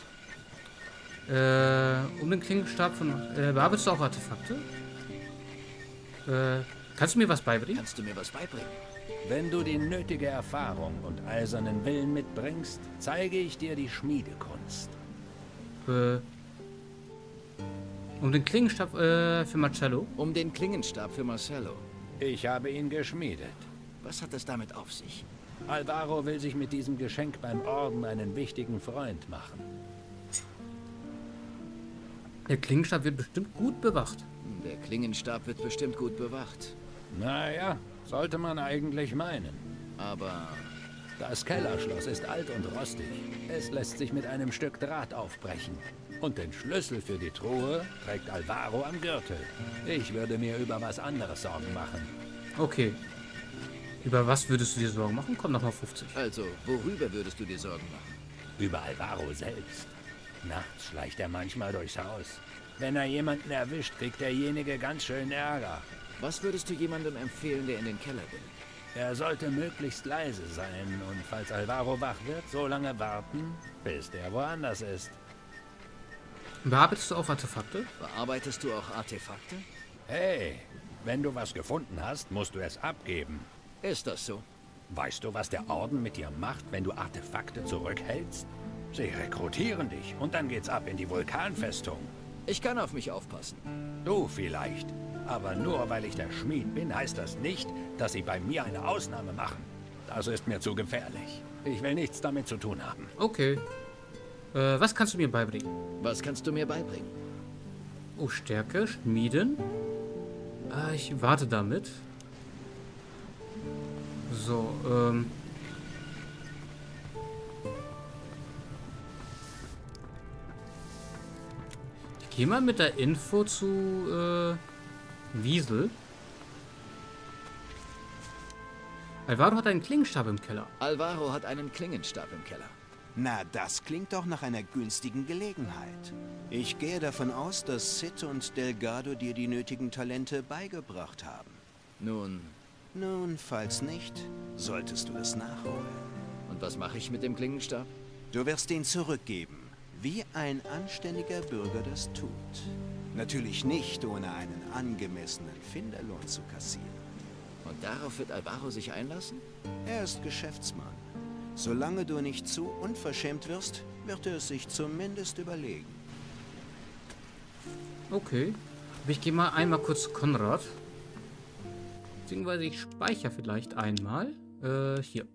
Um den Klingenstab von... bearbeitest du auch Artefakte? Kannst du mir was beibringen? Kannst du mir was beibringen? Wenn du die nötige Erfahrung und eisernen Willen mitbringst, zeige ich dir die Schmiedekunst. Um den Klingenstab für Marcello? Um den Klingenstab für Marcello. Ich habe ihn geschmiedet. Was hat es damit auf sich? Alvaro will sich mit diesem Geschenk beim Orden einen wichtigen Freund machen. Der Klingenstab wird bestimmt gut bewacht. Der Klingenstab wird bestimmt gut bewacht. Naja, sollte man eigentlich meinen. Aber das Kellerschloss ist alt und rostig. Es lässt sich mit einem Stück Draht aufbrechen. Und den Schlüssel für die Truhe trägt Alvaro am Gürtel. Ich würde mir über was anderes Sorgen machen. Okay. Über was würdest du dir Sorgen machen? Komm, nochmal 50. Also, worüber würdest du dir Sorgen machen? Über Alvaro selbst. Nachts schleicht er manchmal durchs Haus. Wenn er jemanden erwischt, kriegt derjenige ganz schön Ärger. Was würdest du jemandem empfehlen, der in den Keller will? Er sollte möglichst leise sein und falls Alvaro wach wird, so lange warten, bis der woanders ist. Bearbeitest du auch Artefakte? Bearbeitest du auch Artefakte? Hey, wenn du was gefunden hast, musst du es abgeben. Ist das so? Weißt du, was der Orden mit dir macht, wenn du Artefakte zurückhältst? Sie rekrutieren dich und dann geht's ab in die Vulkanfestung. Ich kann auf mich aufpassen. Du vielleicht. Aber nur weil ich der Schmied bin, heißt das nicht, dass sie bei mir eine Ausnahme machen. Das ist mir zu gefährlich. Ich will nichts damit zu tun haben. Okay. Was kannst du mir beibringen? Was kannst du mir beibringen? Oh, Stärke, Schmieden. Ich warte damit. So, ich gehe mal mit der Info zu, Wiesel. Alvaro hat einen Klingenstab im Keller. Alvaro hat einen Klingenstab im Keller. Na, das klingt doch nach einer günstigen Gelegenheit. Ich gehe davon aus, dass Sid und Delgado dir die nötigen Talente beigebracht haben. Nun, falls nicht, solltest du es nachholen. Und was mache ich mit dem Klingenstab? Du wirst ihn zurückgeben, wie ein anständiger Bürger das tut. Natürlich nicht, ohne einen angemessenen Finderlohn zu kassieren. Und darauf wird Alvaro sich einlassen? Er ist Geschäftsmann. Solange du nicht zu unverschämt wirst, wird er es sich zumindest überlegen. Okay. Aber ich gehe mal einmal kurz zu Konrad. Beziehungsweise ich speichere vielleicht einmal. Hier.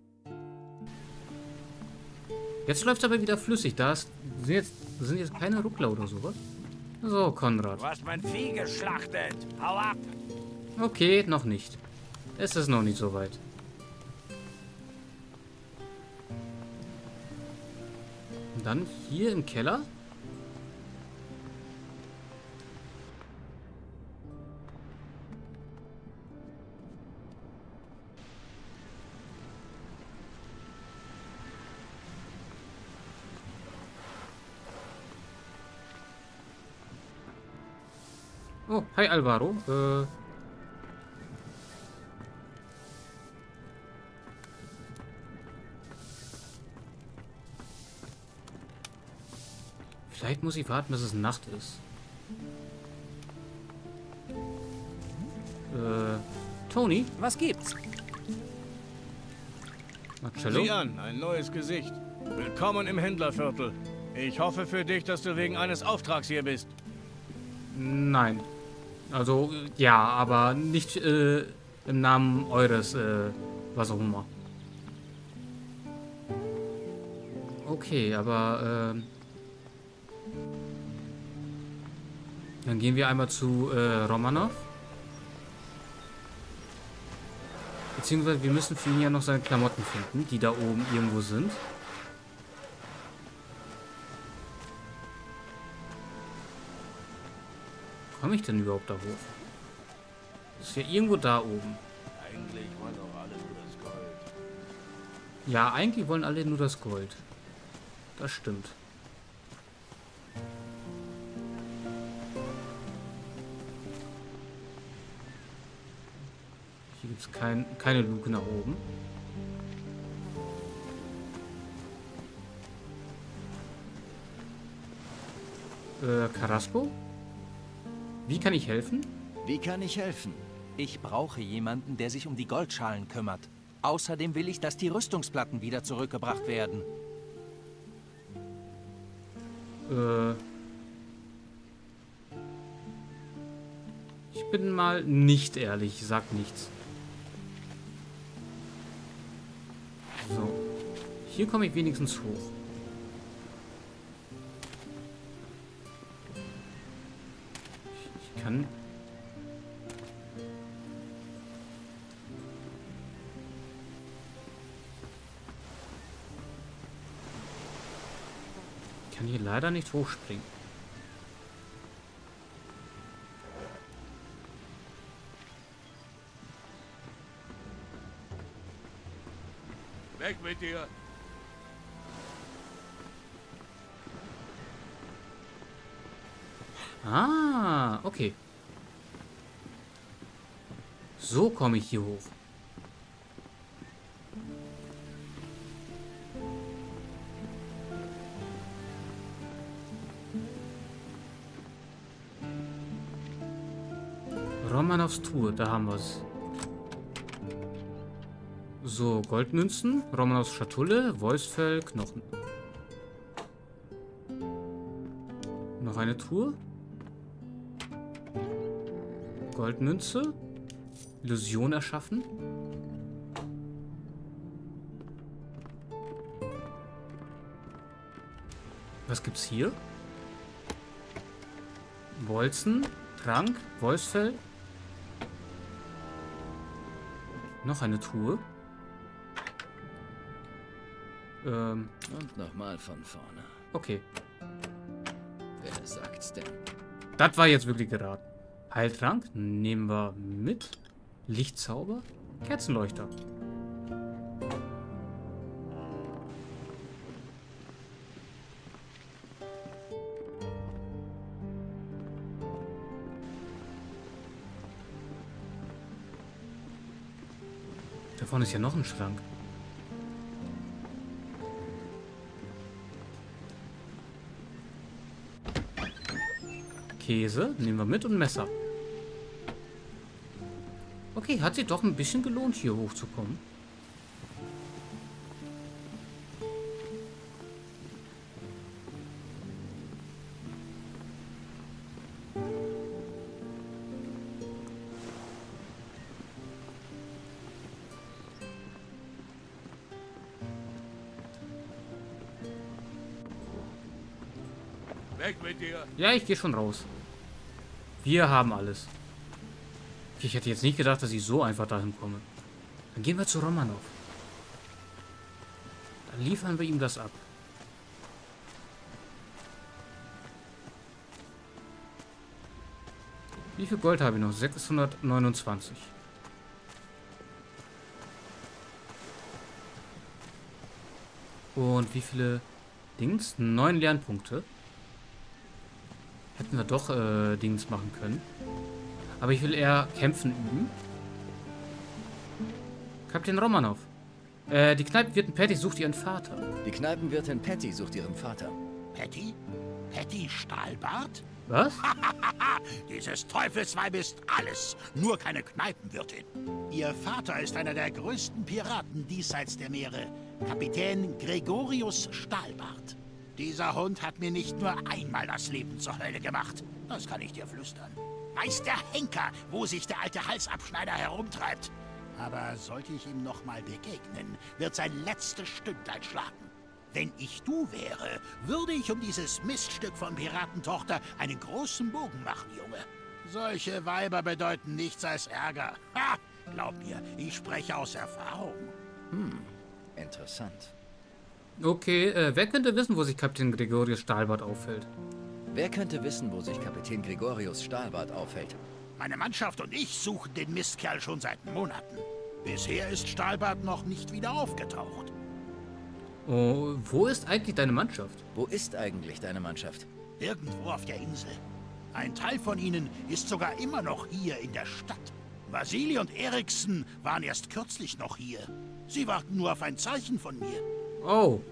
Jetzt läuft es aber wieder flüssig. Sind jetzt keine Ruckler oder sowas. So, Konrad. Du hast mein Vieh geschlachtet. Hau ab! Okay, noch nicht. Es ist noch nicht so weit. Und dann hier im Keller. Oh, hi Alvaro. Vielleicht muss ich warten, bis es Nacht ist. Tony? Was gibt's? Marcello? Sieh an, ein neues Gesicht. Willkommen im Händlerviertel. Ich hoffe für dich, dass du wegen eines Auftrags hier bist. Nein. Also, ja, aber nicht im Namen eures, was auch immer. Okay, aber, dann gehen wir einmal zu Romanov. Beziehungsweise wir müssen für ihn ja noch seine Klamotten finden, die da oben irgendwo sind. Komme ich denn überhaupt da hoch? Das ist ja irgendwo da oben. Eigentlich wollen doch alle nur das Gold. Ja, eigentlich wollen alle nur das Gold. Das stimmt. Hier gibt es keine Luke nach oben. Carrasco? Wie kann ich helfen? Wie kann ich helfen? Ich brauche jemanden, der sich um die Goldschalen kümmert. Außerdem will ich, dass die Rüstungsplatten wieder zurückgebracht werden. Ich bin mal nicht ehrlich, ich sag nichts. So. Hier komme ich wenigstens hoch. Ich kann... Ich kann hier leider nicht hochspringen. Weg mit dir! Ah, okay. So komme ich hier hoch. Romanovs Truhe, da haben wir es. So, Goldmünzen, Romanovs Schatulle, Wolfsfell, Knochen. Noch eine Truhe. Goldmünze. Illusion erschaffen. Was gibt's hier? Bolzen, Trank, Wolfsfell. Noch eine Truhe. Und nochmal von vorne. Okay. Wer sagt's denn? Das war jetzt wirklich geraten. Heiltrank nehmen wir mit. Lichtzauber. Kerzenleuchter. Da vorne ist ja noch ein Schrank. Käse nehmen wir mit und Messer. Okay, hat sich doch ein bisschen gelohnt, hier hochzukommen. Weg mit dir! Ja, ich gehe schon raus. Wir haben alles. Okay, ich hätte jetzt nicht gedacht, dass ich so einfach dahin komme. Dann gehen wir zu Romanov. Dann liefern wir ihm das ab. Wie viel Gold habe ich noch? 629. Und wie viele Dings? 9 Lernpunkte. Hätten wir doch Dings machen können. Aber ich will eher kämpfen üben. Kapitän Romanov. Die Kneipenwirtin Patty sucht ihren Vater. Die Kneipenwirtin Patty sucht ihren Vater. Patty? Patty Stahlbart? Was? Dieses Teufelsweib ist alles, nur keine Kneipenwirtin. Ihr Vater ist einer der größten Piraten diesseits der Meere. Kapitän Gregorius Stahlbart. Dieser Hund hat mir nicht nur einmal das Leben zur Hölle gemacht. Das kann ich dir flüstern. Weiß der Henker, wo sich der alte Halsabschneider herumtreibt. Aber sollte ich ihm noch mal begegnen, wird sein letztes Stündlein schlagen. Wenn ich du wäre, würde ich um dieses Miststück von Piratentochter einen großen Bogen machen, Junge. Solche Weiber bedeuten nichts als Ärger. Ha! Glaub mir, ich spreche aus Erfahrung. Interessant. Okay, wer könnte wissen, wo sich Kapitän Gregorius Stahlbart auffällt? Wer könnte wissen, wo sich Kapitän Gregorius Stahlbart aufhält? Meine Mannschaft und ich suchen den Mistkerl schon seit Monaten. Bisher ist Stahlbart noch nicht wieder aufgetaucht. Oh, wo ist eigentlich deine Mannschaft? Wo ist eigentlich deine Mannschaft? Irgendwo auf der Insel. Ein Teil von ihnen ist sogar immer noch hier in der Stadt. Vasili und Eriksen waren erst kürzlich noch hier. Sie warten nur auf ein Zeichen von mir. Oh.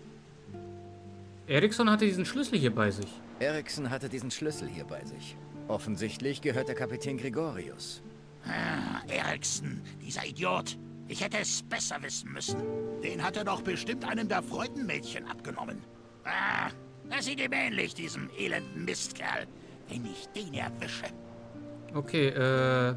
Erikson hatte diesen Schlüssel hier bei sich. Eriksen hatte diesen Schlüssel hier bei sich. Offensichtlich gehört der Kapitän Gregorius. Eriksen, dieser Idiot. Ich hätte es besser wissen müssen. Den hat er doch bestimmt einem der Freudenmädchen abgenommen. Das sieht ihm ähnlich, diesem elenden Mistkerl. Wenn ich den erwische. Okay,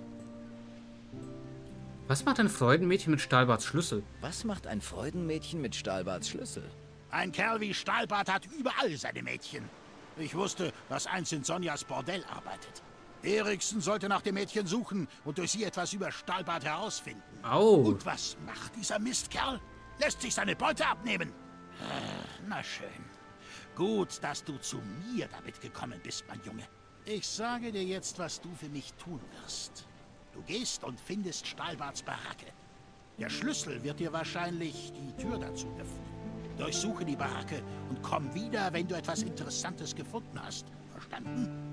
was macht ein Freudenmädchen mit Stahlbarts Schlüssel? Was macht ein Freudenmädchen mit Stahlbarts Schlüssel? Ein Kerl wie Stahlbart hat überall seine Mädchen. Ich wusste, dass eins in Sonjas Bordell arbeitet. Eriksen sollte nach dem Mädchen suchen und durch sie etwas über Stahlbart herausfinden. Au. Und was macht dieser Mistkerl? Lässt sich seine Beute abnehmen. Na schön. Gut, dass du zu mir damit gekommen bist, mein Junge. Ich sage dir jetzt, was du für mich tun wirst. Du gehst und findest Stahlbarts Baracke. Der Schlüssel wird dir wahrscheinlich die Tür dazu öffnen. Durchsuche die Baracke und komm wieder, wenn du etwas Interessantes gefunden hast. Verstanden?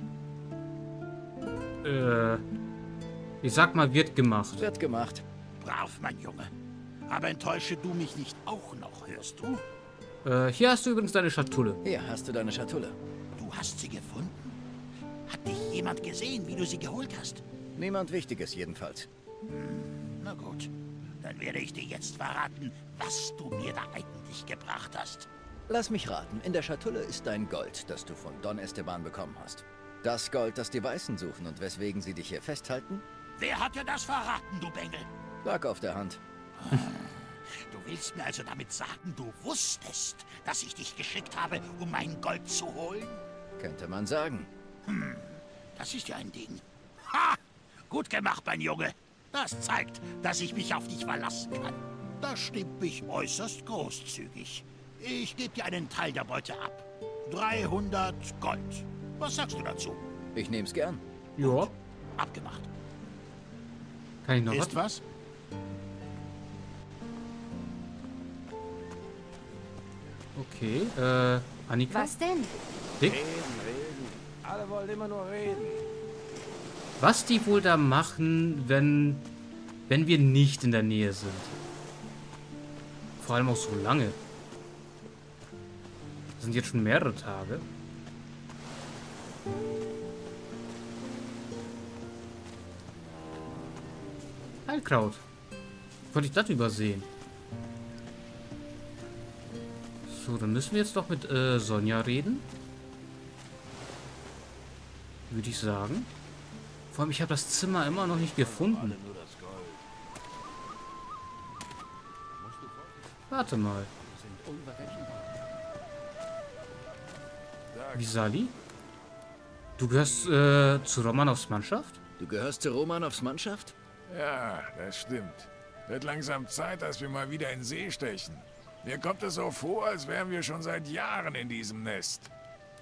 Ich sag mal, wird gemacht. Wird gemacht. Brav, mein Junge. Aber enttäusche du mich nicht auch noch, hörst du? Hier hast du übrigens deine Schatulle. Hier hast du deine Schatulle. Du hast sie gefunden? Hat dich jemand gesehen, wie du sie geholt hast? Niemand Wichtiges jedenfalls. Na gut. Dann werde ich dir jetzt verraten, was du mir da eigentlich gebracht hast. Lass mich raten. In der Schatulle ist dein Gold, das du von Don Esteban bekommen hast. Das Gold, das die Weißen suchen und weswegen sie dich hier festhalten? Wer hat dir das verraten, du Bengel? Lag auf der Hand. Du willst mir also damit sagen, du wusstest, dass ich dich geschickt habe, um mein Gold zu holen? Könnte man sagen. Das ist ja ein Ding. Ha! Gut gemacht, mein Junge. Das zeigt, dass ich mich auf dich verlassen kann. Das stimmt mich äußerst großzügig. Ich gebe dir einen Teil der Beute ab. 300 Gold. Was sagst du dazu? Ich nehm's gern. Ja. Abgemacht. Kann ich noch Ist was? Okay, Annika? Was denn? Dick? Reden. Alle wollen immer nur reden. Was die wohl da machen, wenn wir nicht in der Nähe sind. Vor allem auch so lange. Das sind jetzt schon mehrere Tage. Heilkraut. Konnte ich das übersehen? So, dann müssen wir jetzt doch mit Sonja reden. Würde ich sagen. Vor allem, ich habe das Zimmer immer noch nicht gefunden. Warte mal. Visali? Du gehörst zu Romanovs Mannschaft? Du gehörst zu Romanovs Mannschaft? Ja, das stimmt. Wird langsam Zeit, dass wir mal wieder in See stechen. Mir kommt es so vor, als wären wir schon seit Jahren in diesem Nest.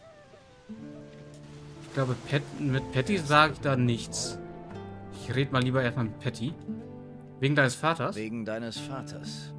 Ich glaube, mit Patty sage ich da nichts. Ich rede mal lieber erstmal mit Patty. Wegen deines Vaters? Wegen deines Vaters.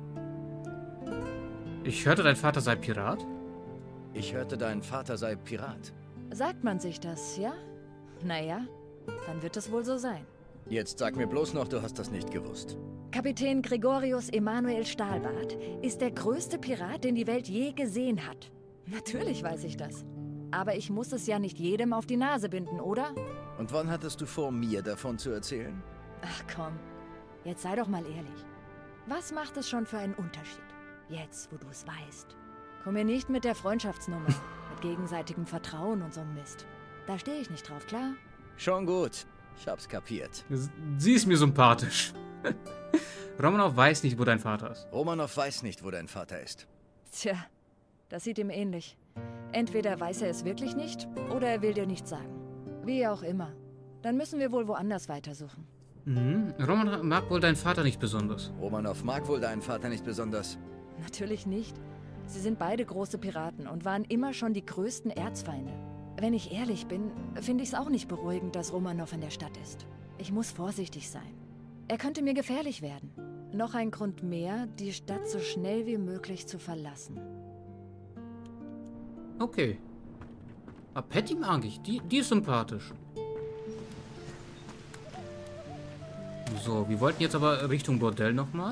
Ich hörte, dein Vater sei Pirat. Ich hörte, dein Vater sei Pirat. Sagt man sich das, ja? Naja, dann wird es wohl so sein. Jetzt sag mir bloß noch, du hast das nicht gewusst. Kapitän Gregorius Emanuel Stahlbart ist der größte Pirat, den die Welt je gesehen hat. Natürlich weiß ich das. Aber ich muss es ja nicht jedem auf die Nase binden, oder? Und wann hattest du vor, mir davon zu erzählen? Ach komm, jetzt sei doch mal ehrlich. Was macht es schon für einen Unterschied? Jetzt, wo du es weißt. Komm mir nicht mit der Freundschaftsnummer, mit gegenseitigem Vertrauen und so Mist. Da stehe ich nicht drauf, klar? Schon gut. Ich hab's kapiert. Sie ist mir sympathisch. Romanov weiß nicht, wo dein Vater ist. Romanov weiß nicht, wo dein Vater ist. Tja, das sieht ihm ähnlich. Entweder weiß er es wirklich nicht, oder er will dir nichts sagen. Wie auch immer. Dann müssen wir wohl woanders weitersuchen. Mhm. Romanov mag wohl deinen Vater nicht besonders. Romanov mag wohl deinen Vater nicht besonders. Natürlich nicht. Sie sind beide große Piraten und waren immer schon die größten Erzfeinde. Wenn ich ehrlich bin, finde ich es auch nicht beruhigend, dass Romanov in der Stadt ist. Ich muss vorsichtig sein. Er könnte mir gefährlich werden. Noch ein Grund mehr, die Stadt so schnell wie möglich zu verlassen. Okay. Aber Patty mag ich. Die ist sympathisch. So, wir wollten jetzt aber Richtung Bordell nochmal.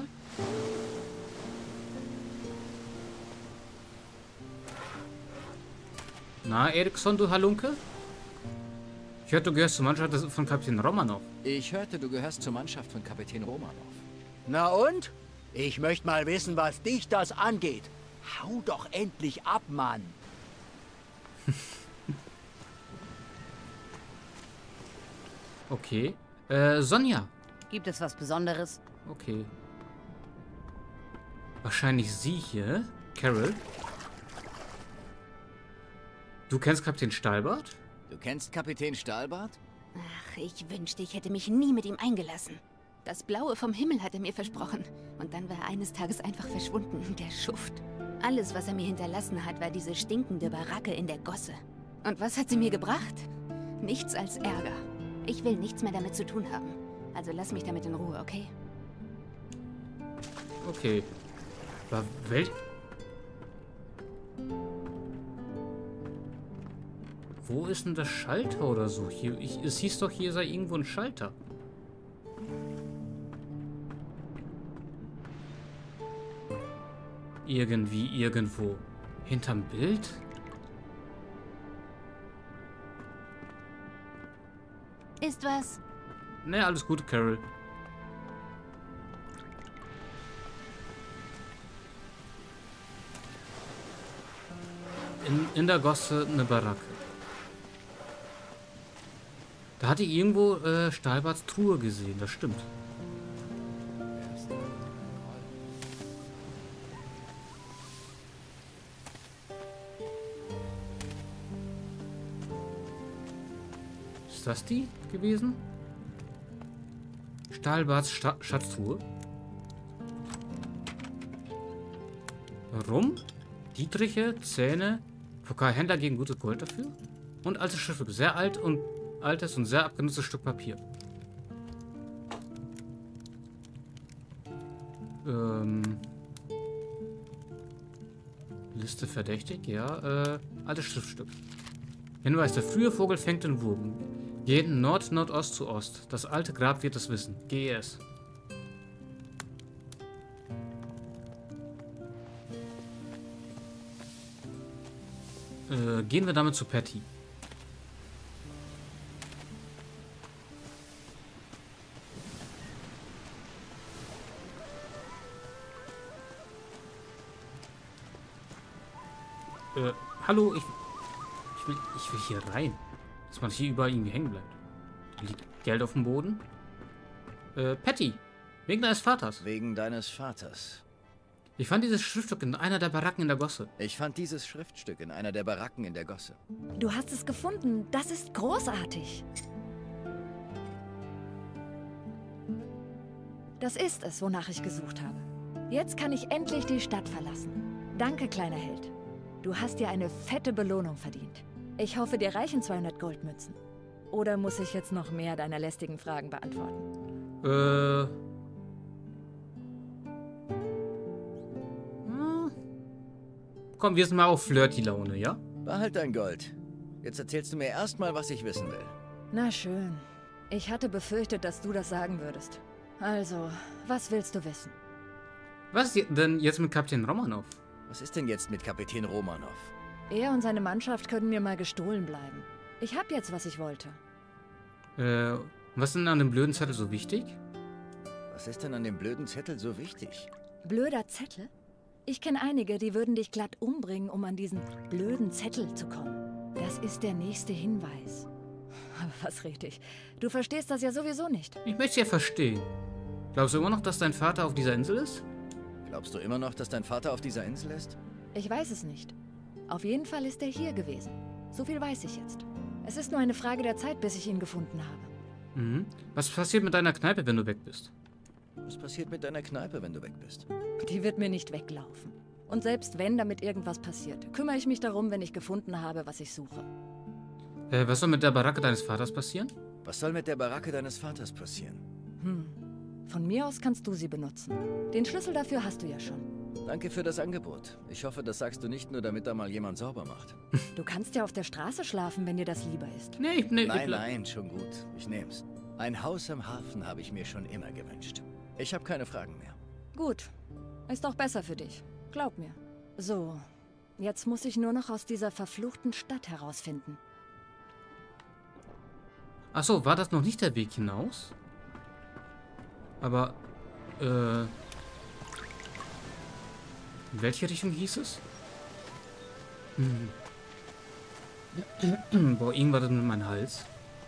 Na, Eriksson, du Halunke? Ich hörte, du gehörst zur Mannschaft von Kapitän Romanov. Ich hörte, du gehörst zur Mannschaft von Kapitän Romanov. Na und? Ich möchte mal wissen, was dich das angeht. Hau doch endlich ab, Mann. Okay. Sonja. Gibt es was Besonderes? Okay. Wahrscheinlich sie hier. Carol. Du kennst Kapitän Stahlbart? Du kennst Kapitän Stahlbart? Ach, ich wünschte, ich hätte mich nie mit ihm eingelassen. Das Blaue vom Himmel hat er mir versprochen. Und dann war er eines Tages einfach verschwunden, der Schuft. Alles, was er mir hinterlassen hat, war diese stinkende Baracke in der Gosse. Und was hat sie mir gebracht? Nichts als Ärger. Ich will nichts mehr damit zu tun haben. Also lass mich damit in Ruhe, okay? Okay. War Wo ist denn das Schalter oder so? Hier, es hieß doch, hier sei irgendwo ein Schalter. Irgendwie, irgendwo. Hinterm Bild? Ist was? Ne, alles gut, Carol. In der Gosse eine Baracke. Da hatte ich irgendwo Stahlbarts Truhe gesehen, das stimmt. Ist das die gewesen? Stahlbarts Schatztruhe. Rum, Dietriche, Zähne, Pokalhändler gegen gutes Gold dafür. Und alte Schriftstücke. Sehr altes und sehr abgenutztes Stück Papier. Liste verdächtig, ja. Altes Schriftstück. Hinweis, der frühe Vogel fängt den Wurm. Geht Nord-Nordost zu Ost. Das alte Grab wird es wissen. GES. Gehen wir damit zu Patty. Hallo, ich will hier rein. Dass man hier überall irgendwie hängen bleibt. Da liegt Geld auf dem Boden. Patty, wegen deines Vaters. Wegen deines Vaters. Ich fand dieses Schriftstück in einer der Baracken in der Gosse. Ich fand dieses Schriftstück in einer der Baracken in der Gosse. Du hast es gefunden. Das ist großartig. Das ist es, wonach ich gesucht habe. Jetzt kann ich endlich die Stadt verlassen. Danke, kleiner Held. Du hast dir eine fette Belohnung verdient. Ich hoffe, dir reichen 200 Goldmünzen. Oder muss ich jetzt noch mehr deiner lästigen Fragen beantworten? Komm, wir sind mal auf Flirty-Laune, ja? Behalt dein Gold. Jetzt erzählst du mir erstmal, was ich wissen will. Na schön. Ich hatte befürchtet, dass du das sagen würdest. Also, was willst du wissen? Was ist denn jetzt mit Kapitän Romanov? Was ist denn jetzt mit Kapitän Romanov? Er und seine Mannschaft können mir mal gestohlen bleiben. Ich hab jetzt, was ich wollte. Was ist denn an dem blöden Zettel so wichtig? Was ist denn an dem blöden Zettel so wichtig? Blöder Zettel? Ich kenne einige, die würden dich glatt umbringen, um an diesen blöden Zettel zu kommen. Das ist der nächste Hinweis. Aber was red ich? Du verstehst das ja sowieso nicht. Ich möchte es ja verstehen. Glaubst du immer noch, dass dein Vater auf dieser Insel ist? Glaubst du immer noch, dass dein Vater auf dieser Insel ist? Ich weiß es nicht. Auf jeden Fall ist er hier gewesen. So viel weiß ich jetzt. Es ist nur eine Frage der Zeit, bis ich ihn gefunden habe. Mhm. Was passiert mit deiner Kneipe, wenn du weg bist? Was passiert mit deiner Kneipe, wenn du weg bist? Die wird mir nicht weglaufen. Und selbst wenn damit irgendwas passiert, kümmere ich mich darum, wenn ich gefunden habe, was ich suche. Was soll mit der Baracke deines Vaters passieren? Was soll mit der Baracke deines Vaters passieren? Von mir aus kannst du sie benutzen. Den Schlüssel dafür hast du ja schon. Danke für das Angebot. Ich hoffe, das sagst du nicht nur, damit da mal jemand sauber macht. Du kannst ja auf der Straße schlafen, wenn dir das lieber ist. Nein, schon gut. Ich nehm's. Ein Haus am Hafen habe ich mir schon immer gewünscht. Ich habe keine Fragen mehr. Gut. Ist doch besser für dich. Glaub mir. So, jetzt muss ich nur noch aus dieser verfluchten Stadt herausfinden. Ach so, war das noch nicht der Weg hinaus? Aber, in welche Richtung hieß es? Boah, irgendwas mit meinem Hals.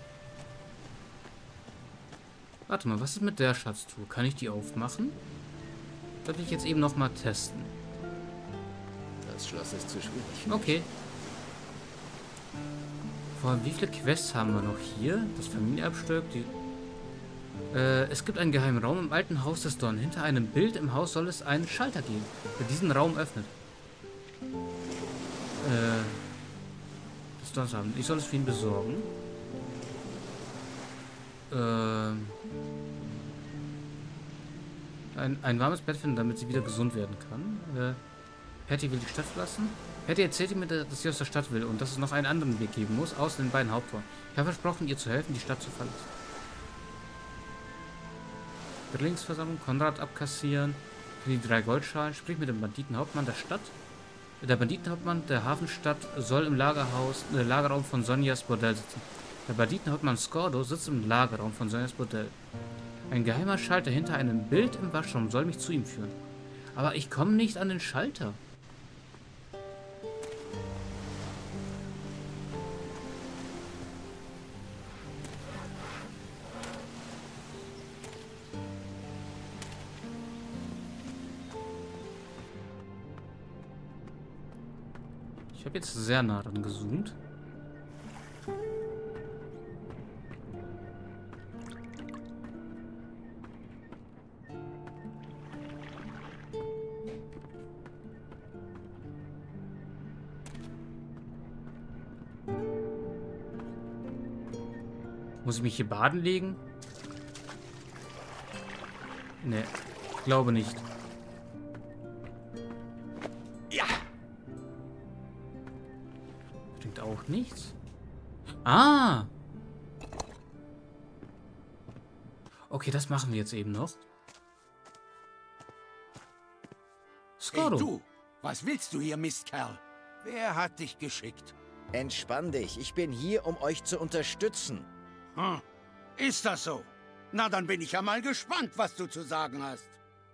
Warte mal, was ist mit der Schatztruhe? Kann ich die aufmachen? Das will ich jetzt eben noch mal testen. Das Schloss ist zu schwierig. Okay. Vor allem, wie viele Quests haben wir noch hier? Das Familienerbstück, es gibt einen geheimen Raum im alten Haus des Don. Hinter einem Bild im Haus soll es einen Schalter geben, der diesen Raum öffnet. Das Dons haben. Ich soll es für ihn besorgen. Ein warmes Bett finden, damit sie wieder gesund werden kann. Patty will die Stadt verlassen. Patty erzählt mir, dass sie aus der Stadt will und dass es noch einen anderen Weg geben muss, außer den beiden Haupttoren. Ich habe versprochen, ihr zu helfen, die Stadt zu verlassen. Drillingsversammlung, Konrad abkassieren, für die 3 Goldschalen, sprich mit dem Banditenhauptmann der Stadt. Der Banditenhauptmann der Hafenstadt soll im Lagerraum von Sonjas Bordell sitzen. Der Banditenhauptmann Skordo sitzt im Lagerraum von Sonjas Bordell. Ein geheimer Schalter hinter einem Bild im Waschraum soll mich zu ihm führen. Aber ich komme nicht an den Schalter. Ich habe jetzt sehr nah dran gezoomt. Muss ich mich hier baden legen? Nee, ich glaube nicht. Ja! Bringt auch nichts. Ah! Okay, das machen wir jetzt eben noch. Hey, du! Was willst du hier, Mistkerl? Wer hat dich geschickt? Entspann dich. Ich bin hier, um euch zu unterstützen. Hm. Ist das so? Na, dann bin ich ja mal gespannt, was du zu sagen hast.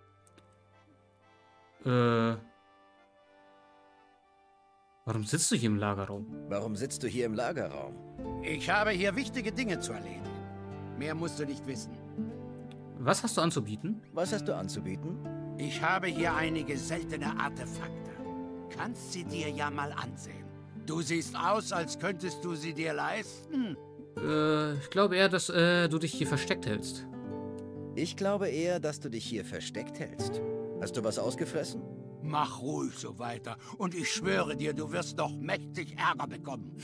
Warum sitzt du hier im Lagerraum? Warum sitzt du hier im Lagerraum? Ich habe hier wichtige Dinge zu erledigen. Mehr musst du nicht wissen. Was hast du anzubieten? Was hast du anzubieten? Ich habe hier einige seltene Artefakte. Kannst sie dir ja mal ansehen. Du siehst aus, als könntest du sie dir leisten. Ich glaube eher, dass du dich hier versteckt hältst. Ich glaube eher, dass du dich hier versteckt hältst. Hast du was ausgefressen? Mach ruhig so weiter. Und ich schwöre dir, du wirst noch mächtig Ärger bekommen.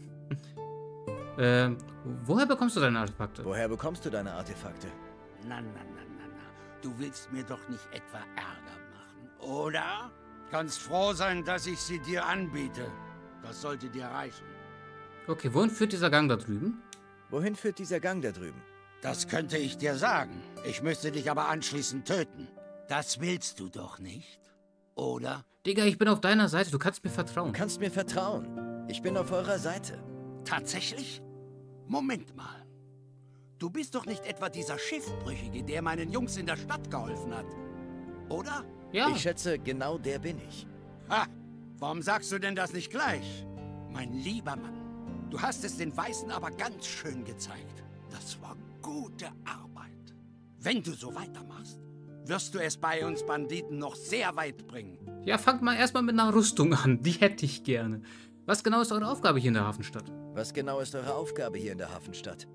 Woher bekommst du deine Artefakte? Woher bekommst du deine Artefakte? Na. Du willst mir doch nicht etwa Ärger machen, oder? Kannst froh sein, dass ich sie dir anbiete. Das sollte dir reichen. Okay, wohin führt dieser Gang da drüben? Wohin führt dieser Gang da drüben? Das könnte ich dir sagen. Ich müsste dich aber anschließend töten. Das willst du doch nicht, oder? Digga, ich bin auf deiner Seite. Du kannst mir vertrauen. Du kannst mir vertrauen. Ich bin auf eurer Seite. Tatsächlich? Moment mal. Du bist doch nicht etwa dieser Schiffbrüchige, der meinen Jungs in der Stadt geholfen hat, oder? Ja. Ich schätze, genau der bin ich. Ha! Warum sagst du denn das nicht gleich? Mein lieber Mann, du hast es den Weißen aber ganz schön gezeigt. Das war gute Arbeit. Wenn du so weitermachst, wirst du es bei uns Banditen noch sehr weit bringen. Ja, fangt mal erstmal mit einer Rüstung an. Die hätte ich gerne. Was genau ist eure Aufgabe hier in der Hafenstadt? Was genau ist eure Aufgabe hier in der Hafenstadt?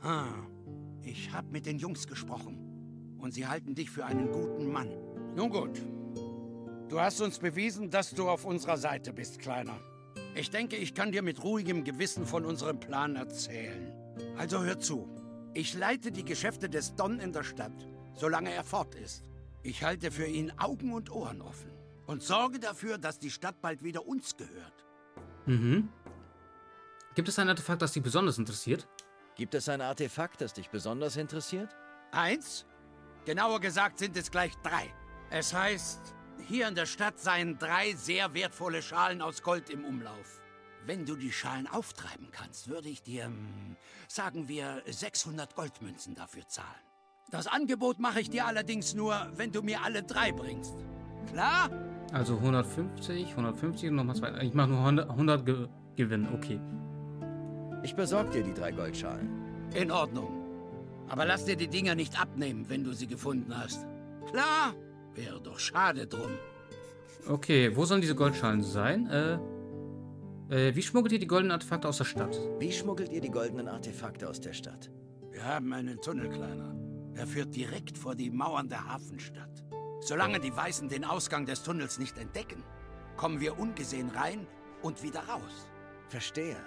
Ich habe mit den Jungs gesprochen. Und sie halten dich für einen guten Mann. Nun gut. Du hast uns bewiesen, dass du auf unserer Seite bist, Kleiner. Ich denke, ich kann dir mit ruhigem Gewissen von unserem Plan erzählen. Also hör zu. Ich leite die Geschäfte des Don in der Stadt, solange er fort ist. Ich halte für ihn Augen und Ohren offen. Und sorge dafür, dass die Stadt bald wieder uns gehört. Mhm. Gibt es ein Artefakt, das dich besonders interessiert? Gibt es ein Artefakt, das dich besonders interessiert? 1? Genauer gesagt sind es gleich 3. Es heißt, hier in der Stadt seien 3 sehr wertvolle Schalen aus Gold im Umlauf. Wenn du die Schalen auftreiben kannst, würde ich dir, sagen wir, 600 Goldmünzen dafür zahlen. Das Angebot mache ich dir allerdings nur, wenn du mir alle 3 bringst. Klar? Also 150 und nochmal 2. Ich mache nur 100 Gewinn, okay. Ich besorge dir die 3 Goldschalen. In Ordnung. Aber lass dir die Dinger nicht abnehmen, wenn du sie gefunden hast. Klar? Wäre doch schade drum. Okay, wo sollen diese Goldschalen sein? Wie schmuggelt ihr die goldenen Artefakte aus der Stadt? Wie schmuggelt ihr die goldenen Artefakte aus der Stadt? Wir haben einen Tunnel, Kleiner. Er führt direkt vor die Mauern der Hafenstadt. Solange die Weißen den Ausgang des Tunnels nicht entdecken, kommen wir ungesehen rein und wieder raus. Verstehe.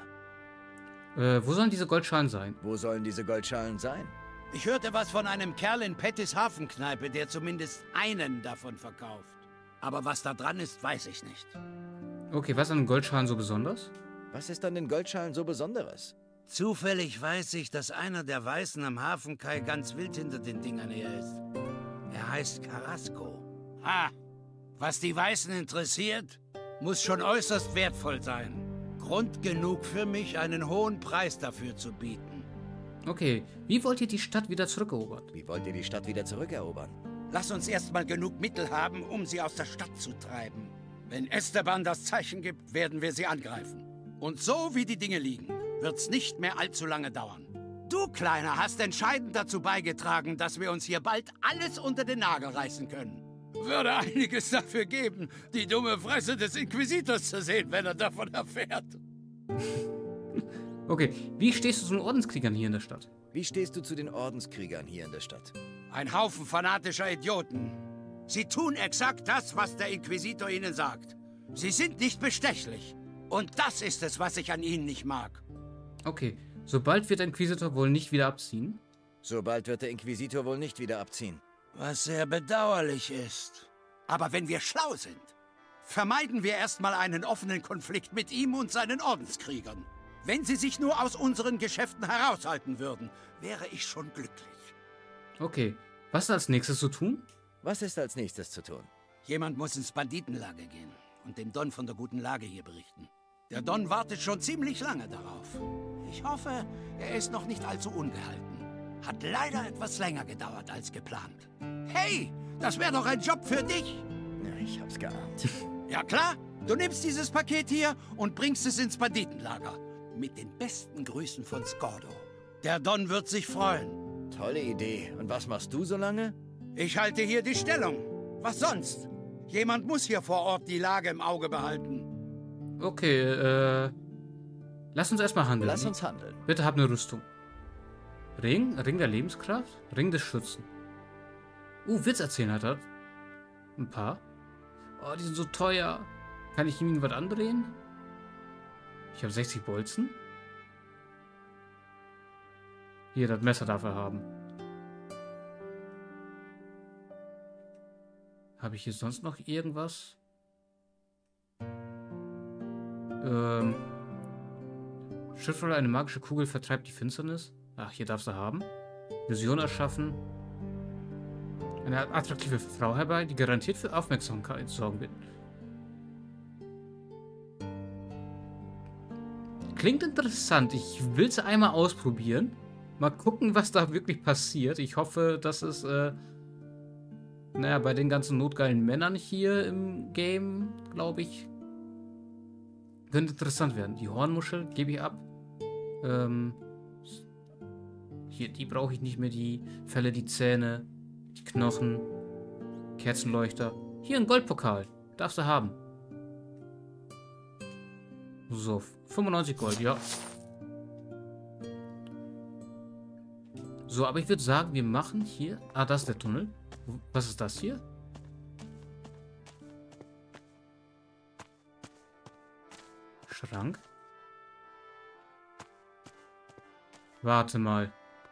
Wo sollen diese Goldschalen sein? Wo sollen diese Goldschalen sein? Ich hörte was von einem Kerl in Pettys Hafenkneipe, der zumindest einen davon verkauft. Aber was da dran ist, weiß ich nicht. Okay, was an den Goldschalen so besonders? Was ist an den Goldschalen so Besonderes? Zufällig weiß ich, dass einer der Weißen am Hafenkai ganz wild hinter den Dingern her ist. Er heißt Carrasco. Ha! Was die Weißen interessiert, muss schon äußerst wertvoll sein. Grund genug für mich, einen hohen Preis dafür zu bieten. Okay, wie wollt ihr die Stadt wieder zurückerobern? Wie wollt ihr die Stadt wieder zurückerobern? Lass uns erstmal genug Mittel haben, um sie aus der Stadt zu treiben. Wenn Esteban das Zeichen gibt, werden wir sie angreifen. Und so wie die Dinge liegen, wird's nicht mehr allzu lange dauern. Du, Kleiner, hast entscheidend dazu beigetragen, dass wir uns hier bald alles unter den Nagel reißen können. Würde einiges dafür geben, die dumme Fresse des Inquisitors zu sehen, wenn er davon erfährt. Okay, wie stehst du zu den Ordenskriegern hier in der Stadt? Wie stehst du zu den Ordenskriegern hier in der Stadt? Ein Haufen fanatischer Idioten. Sie tun exakt das, was der Inquisitor ihnen sagt. Sie sind nicht bestechlich. Und das ist es, was ich an ihnen nicht mag. Okay, sobald wird der Inquisitor wohl nicht wieder abziehen? Sobald wird der Inquisitor wohl nicht wieder abziehen. Was sehr bedauerlich ist. Aber wenn wir schlau sind, vermeiden wir erstmal einen offenen Konflikt mit ihm und seinen Ordenskriegern. Wenn sie sich nur aus unseren Geschäften heraushalten würden, wäre ich schon glücklich. Okay, was ist als nächstes zu tun? Was ist als nächstes zu tun? Jemand muss ins Banditenlager gehen und dem Don von der guten Lage hier berichten. Der Don wartet schon ziemlich lange darauf. Ich hoffe, er ist noch nicht allzu ungehalten. Hat leider etwas länger gedauert als geplant. Hey, das wäre doch ein Job für dich. Ja, ich hab's geahnt. Ja klar, du nimmst dieses Paket hier und bringst es ins Banditenlager. Mit den besten Grüßen von Scordo. Der Don wird sich freuen. Tolle Idee. Und was machst du so lange? Ich halte hier die Stellung. Was sonst? Jemand muss hier vor Ort die Lage im Auge behalten. Okay, lass uns erstmal handeln. Lass uns handeln. Bitte hab eine Rüstung. Ring der Lebenskraft, Ring des Schützen. Witz erzählen hat er. Ein paar. Oh, die sind so teuer. Kann ich ihm was andrehen? Ich habe 60 Bolzen. Hier, das Messer darf er haben. Habe ich hier sonst noch irgendwas? Schiffrolle, eine magische Kugel vertreibt die Finsternis. Ach, hier darfst du haben. Vision erschaffen. Eine attraktive Frau herbei, die garantiert für Aufmerksamkeit sorgen wird. Klingt interessant. Ich will es einmal ausprobieren. Mal gucken, was da wirklich passiert. Ich hoffe, dass es, naja, bei den ganzen notgeilen Männern hier im Game, glaube ich, könnte interessant werden. Die Hornmuschel gebe ich ab. Hier, die brauche ich nicht mehr. Die Felle, die Zähne, die Knochen, Kerzenleuchter. Hier ein Goldpokal. Darfst du haben. So, 95 Gold, ja. So, aber ich würde sagen, wir machen hier... Ah, das ist der Tunnel. Was ist das hier? Schrank. Warte mal.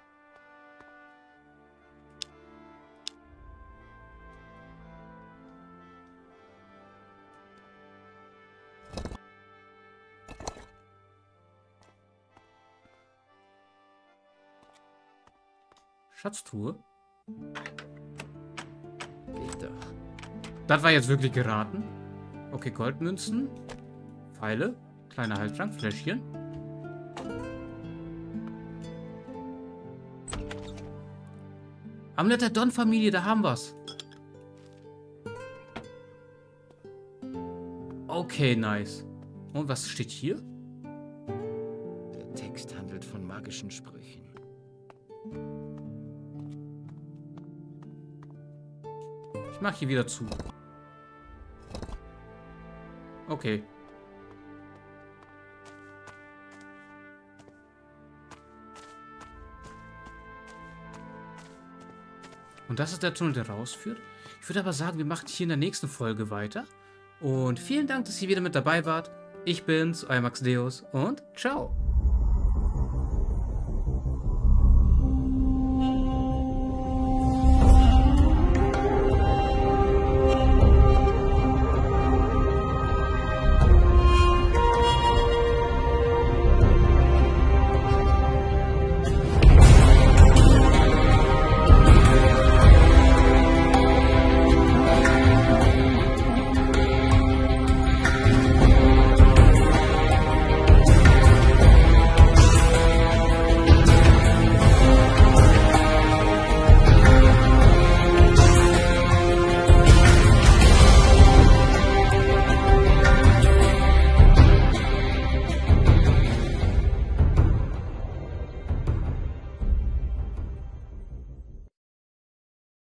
Schatztruhe. Geht doch. Das war jetzt wirklich geraten. Okay, Goldmünzen. Pfeile. Kleiner Halstrank. Fläschchen. Amulett der Don-Familie, da haben wir's. Okay, nice. Und was steht hier? Der Text handelt von magischen Sprüchen. Ich mache hier wieder zu. Okay. Und das ist der Tunnel, der rausführt. Ich würde aber sagen, wir machen hier in der nächsten Folge weiter. Und vielen Dank, dass ihr wieder mit dabei wart. Ich bin's, euer Max Deus und ciao.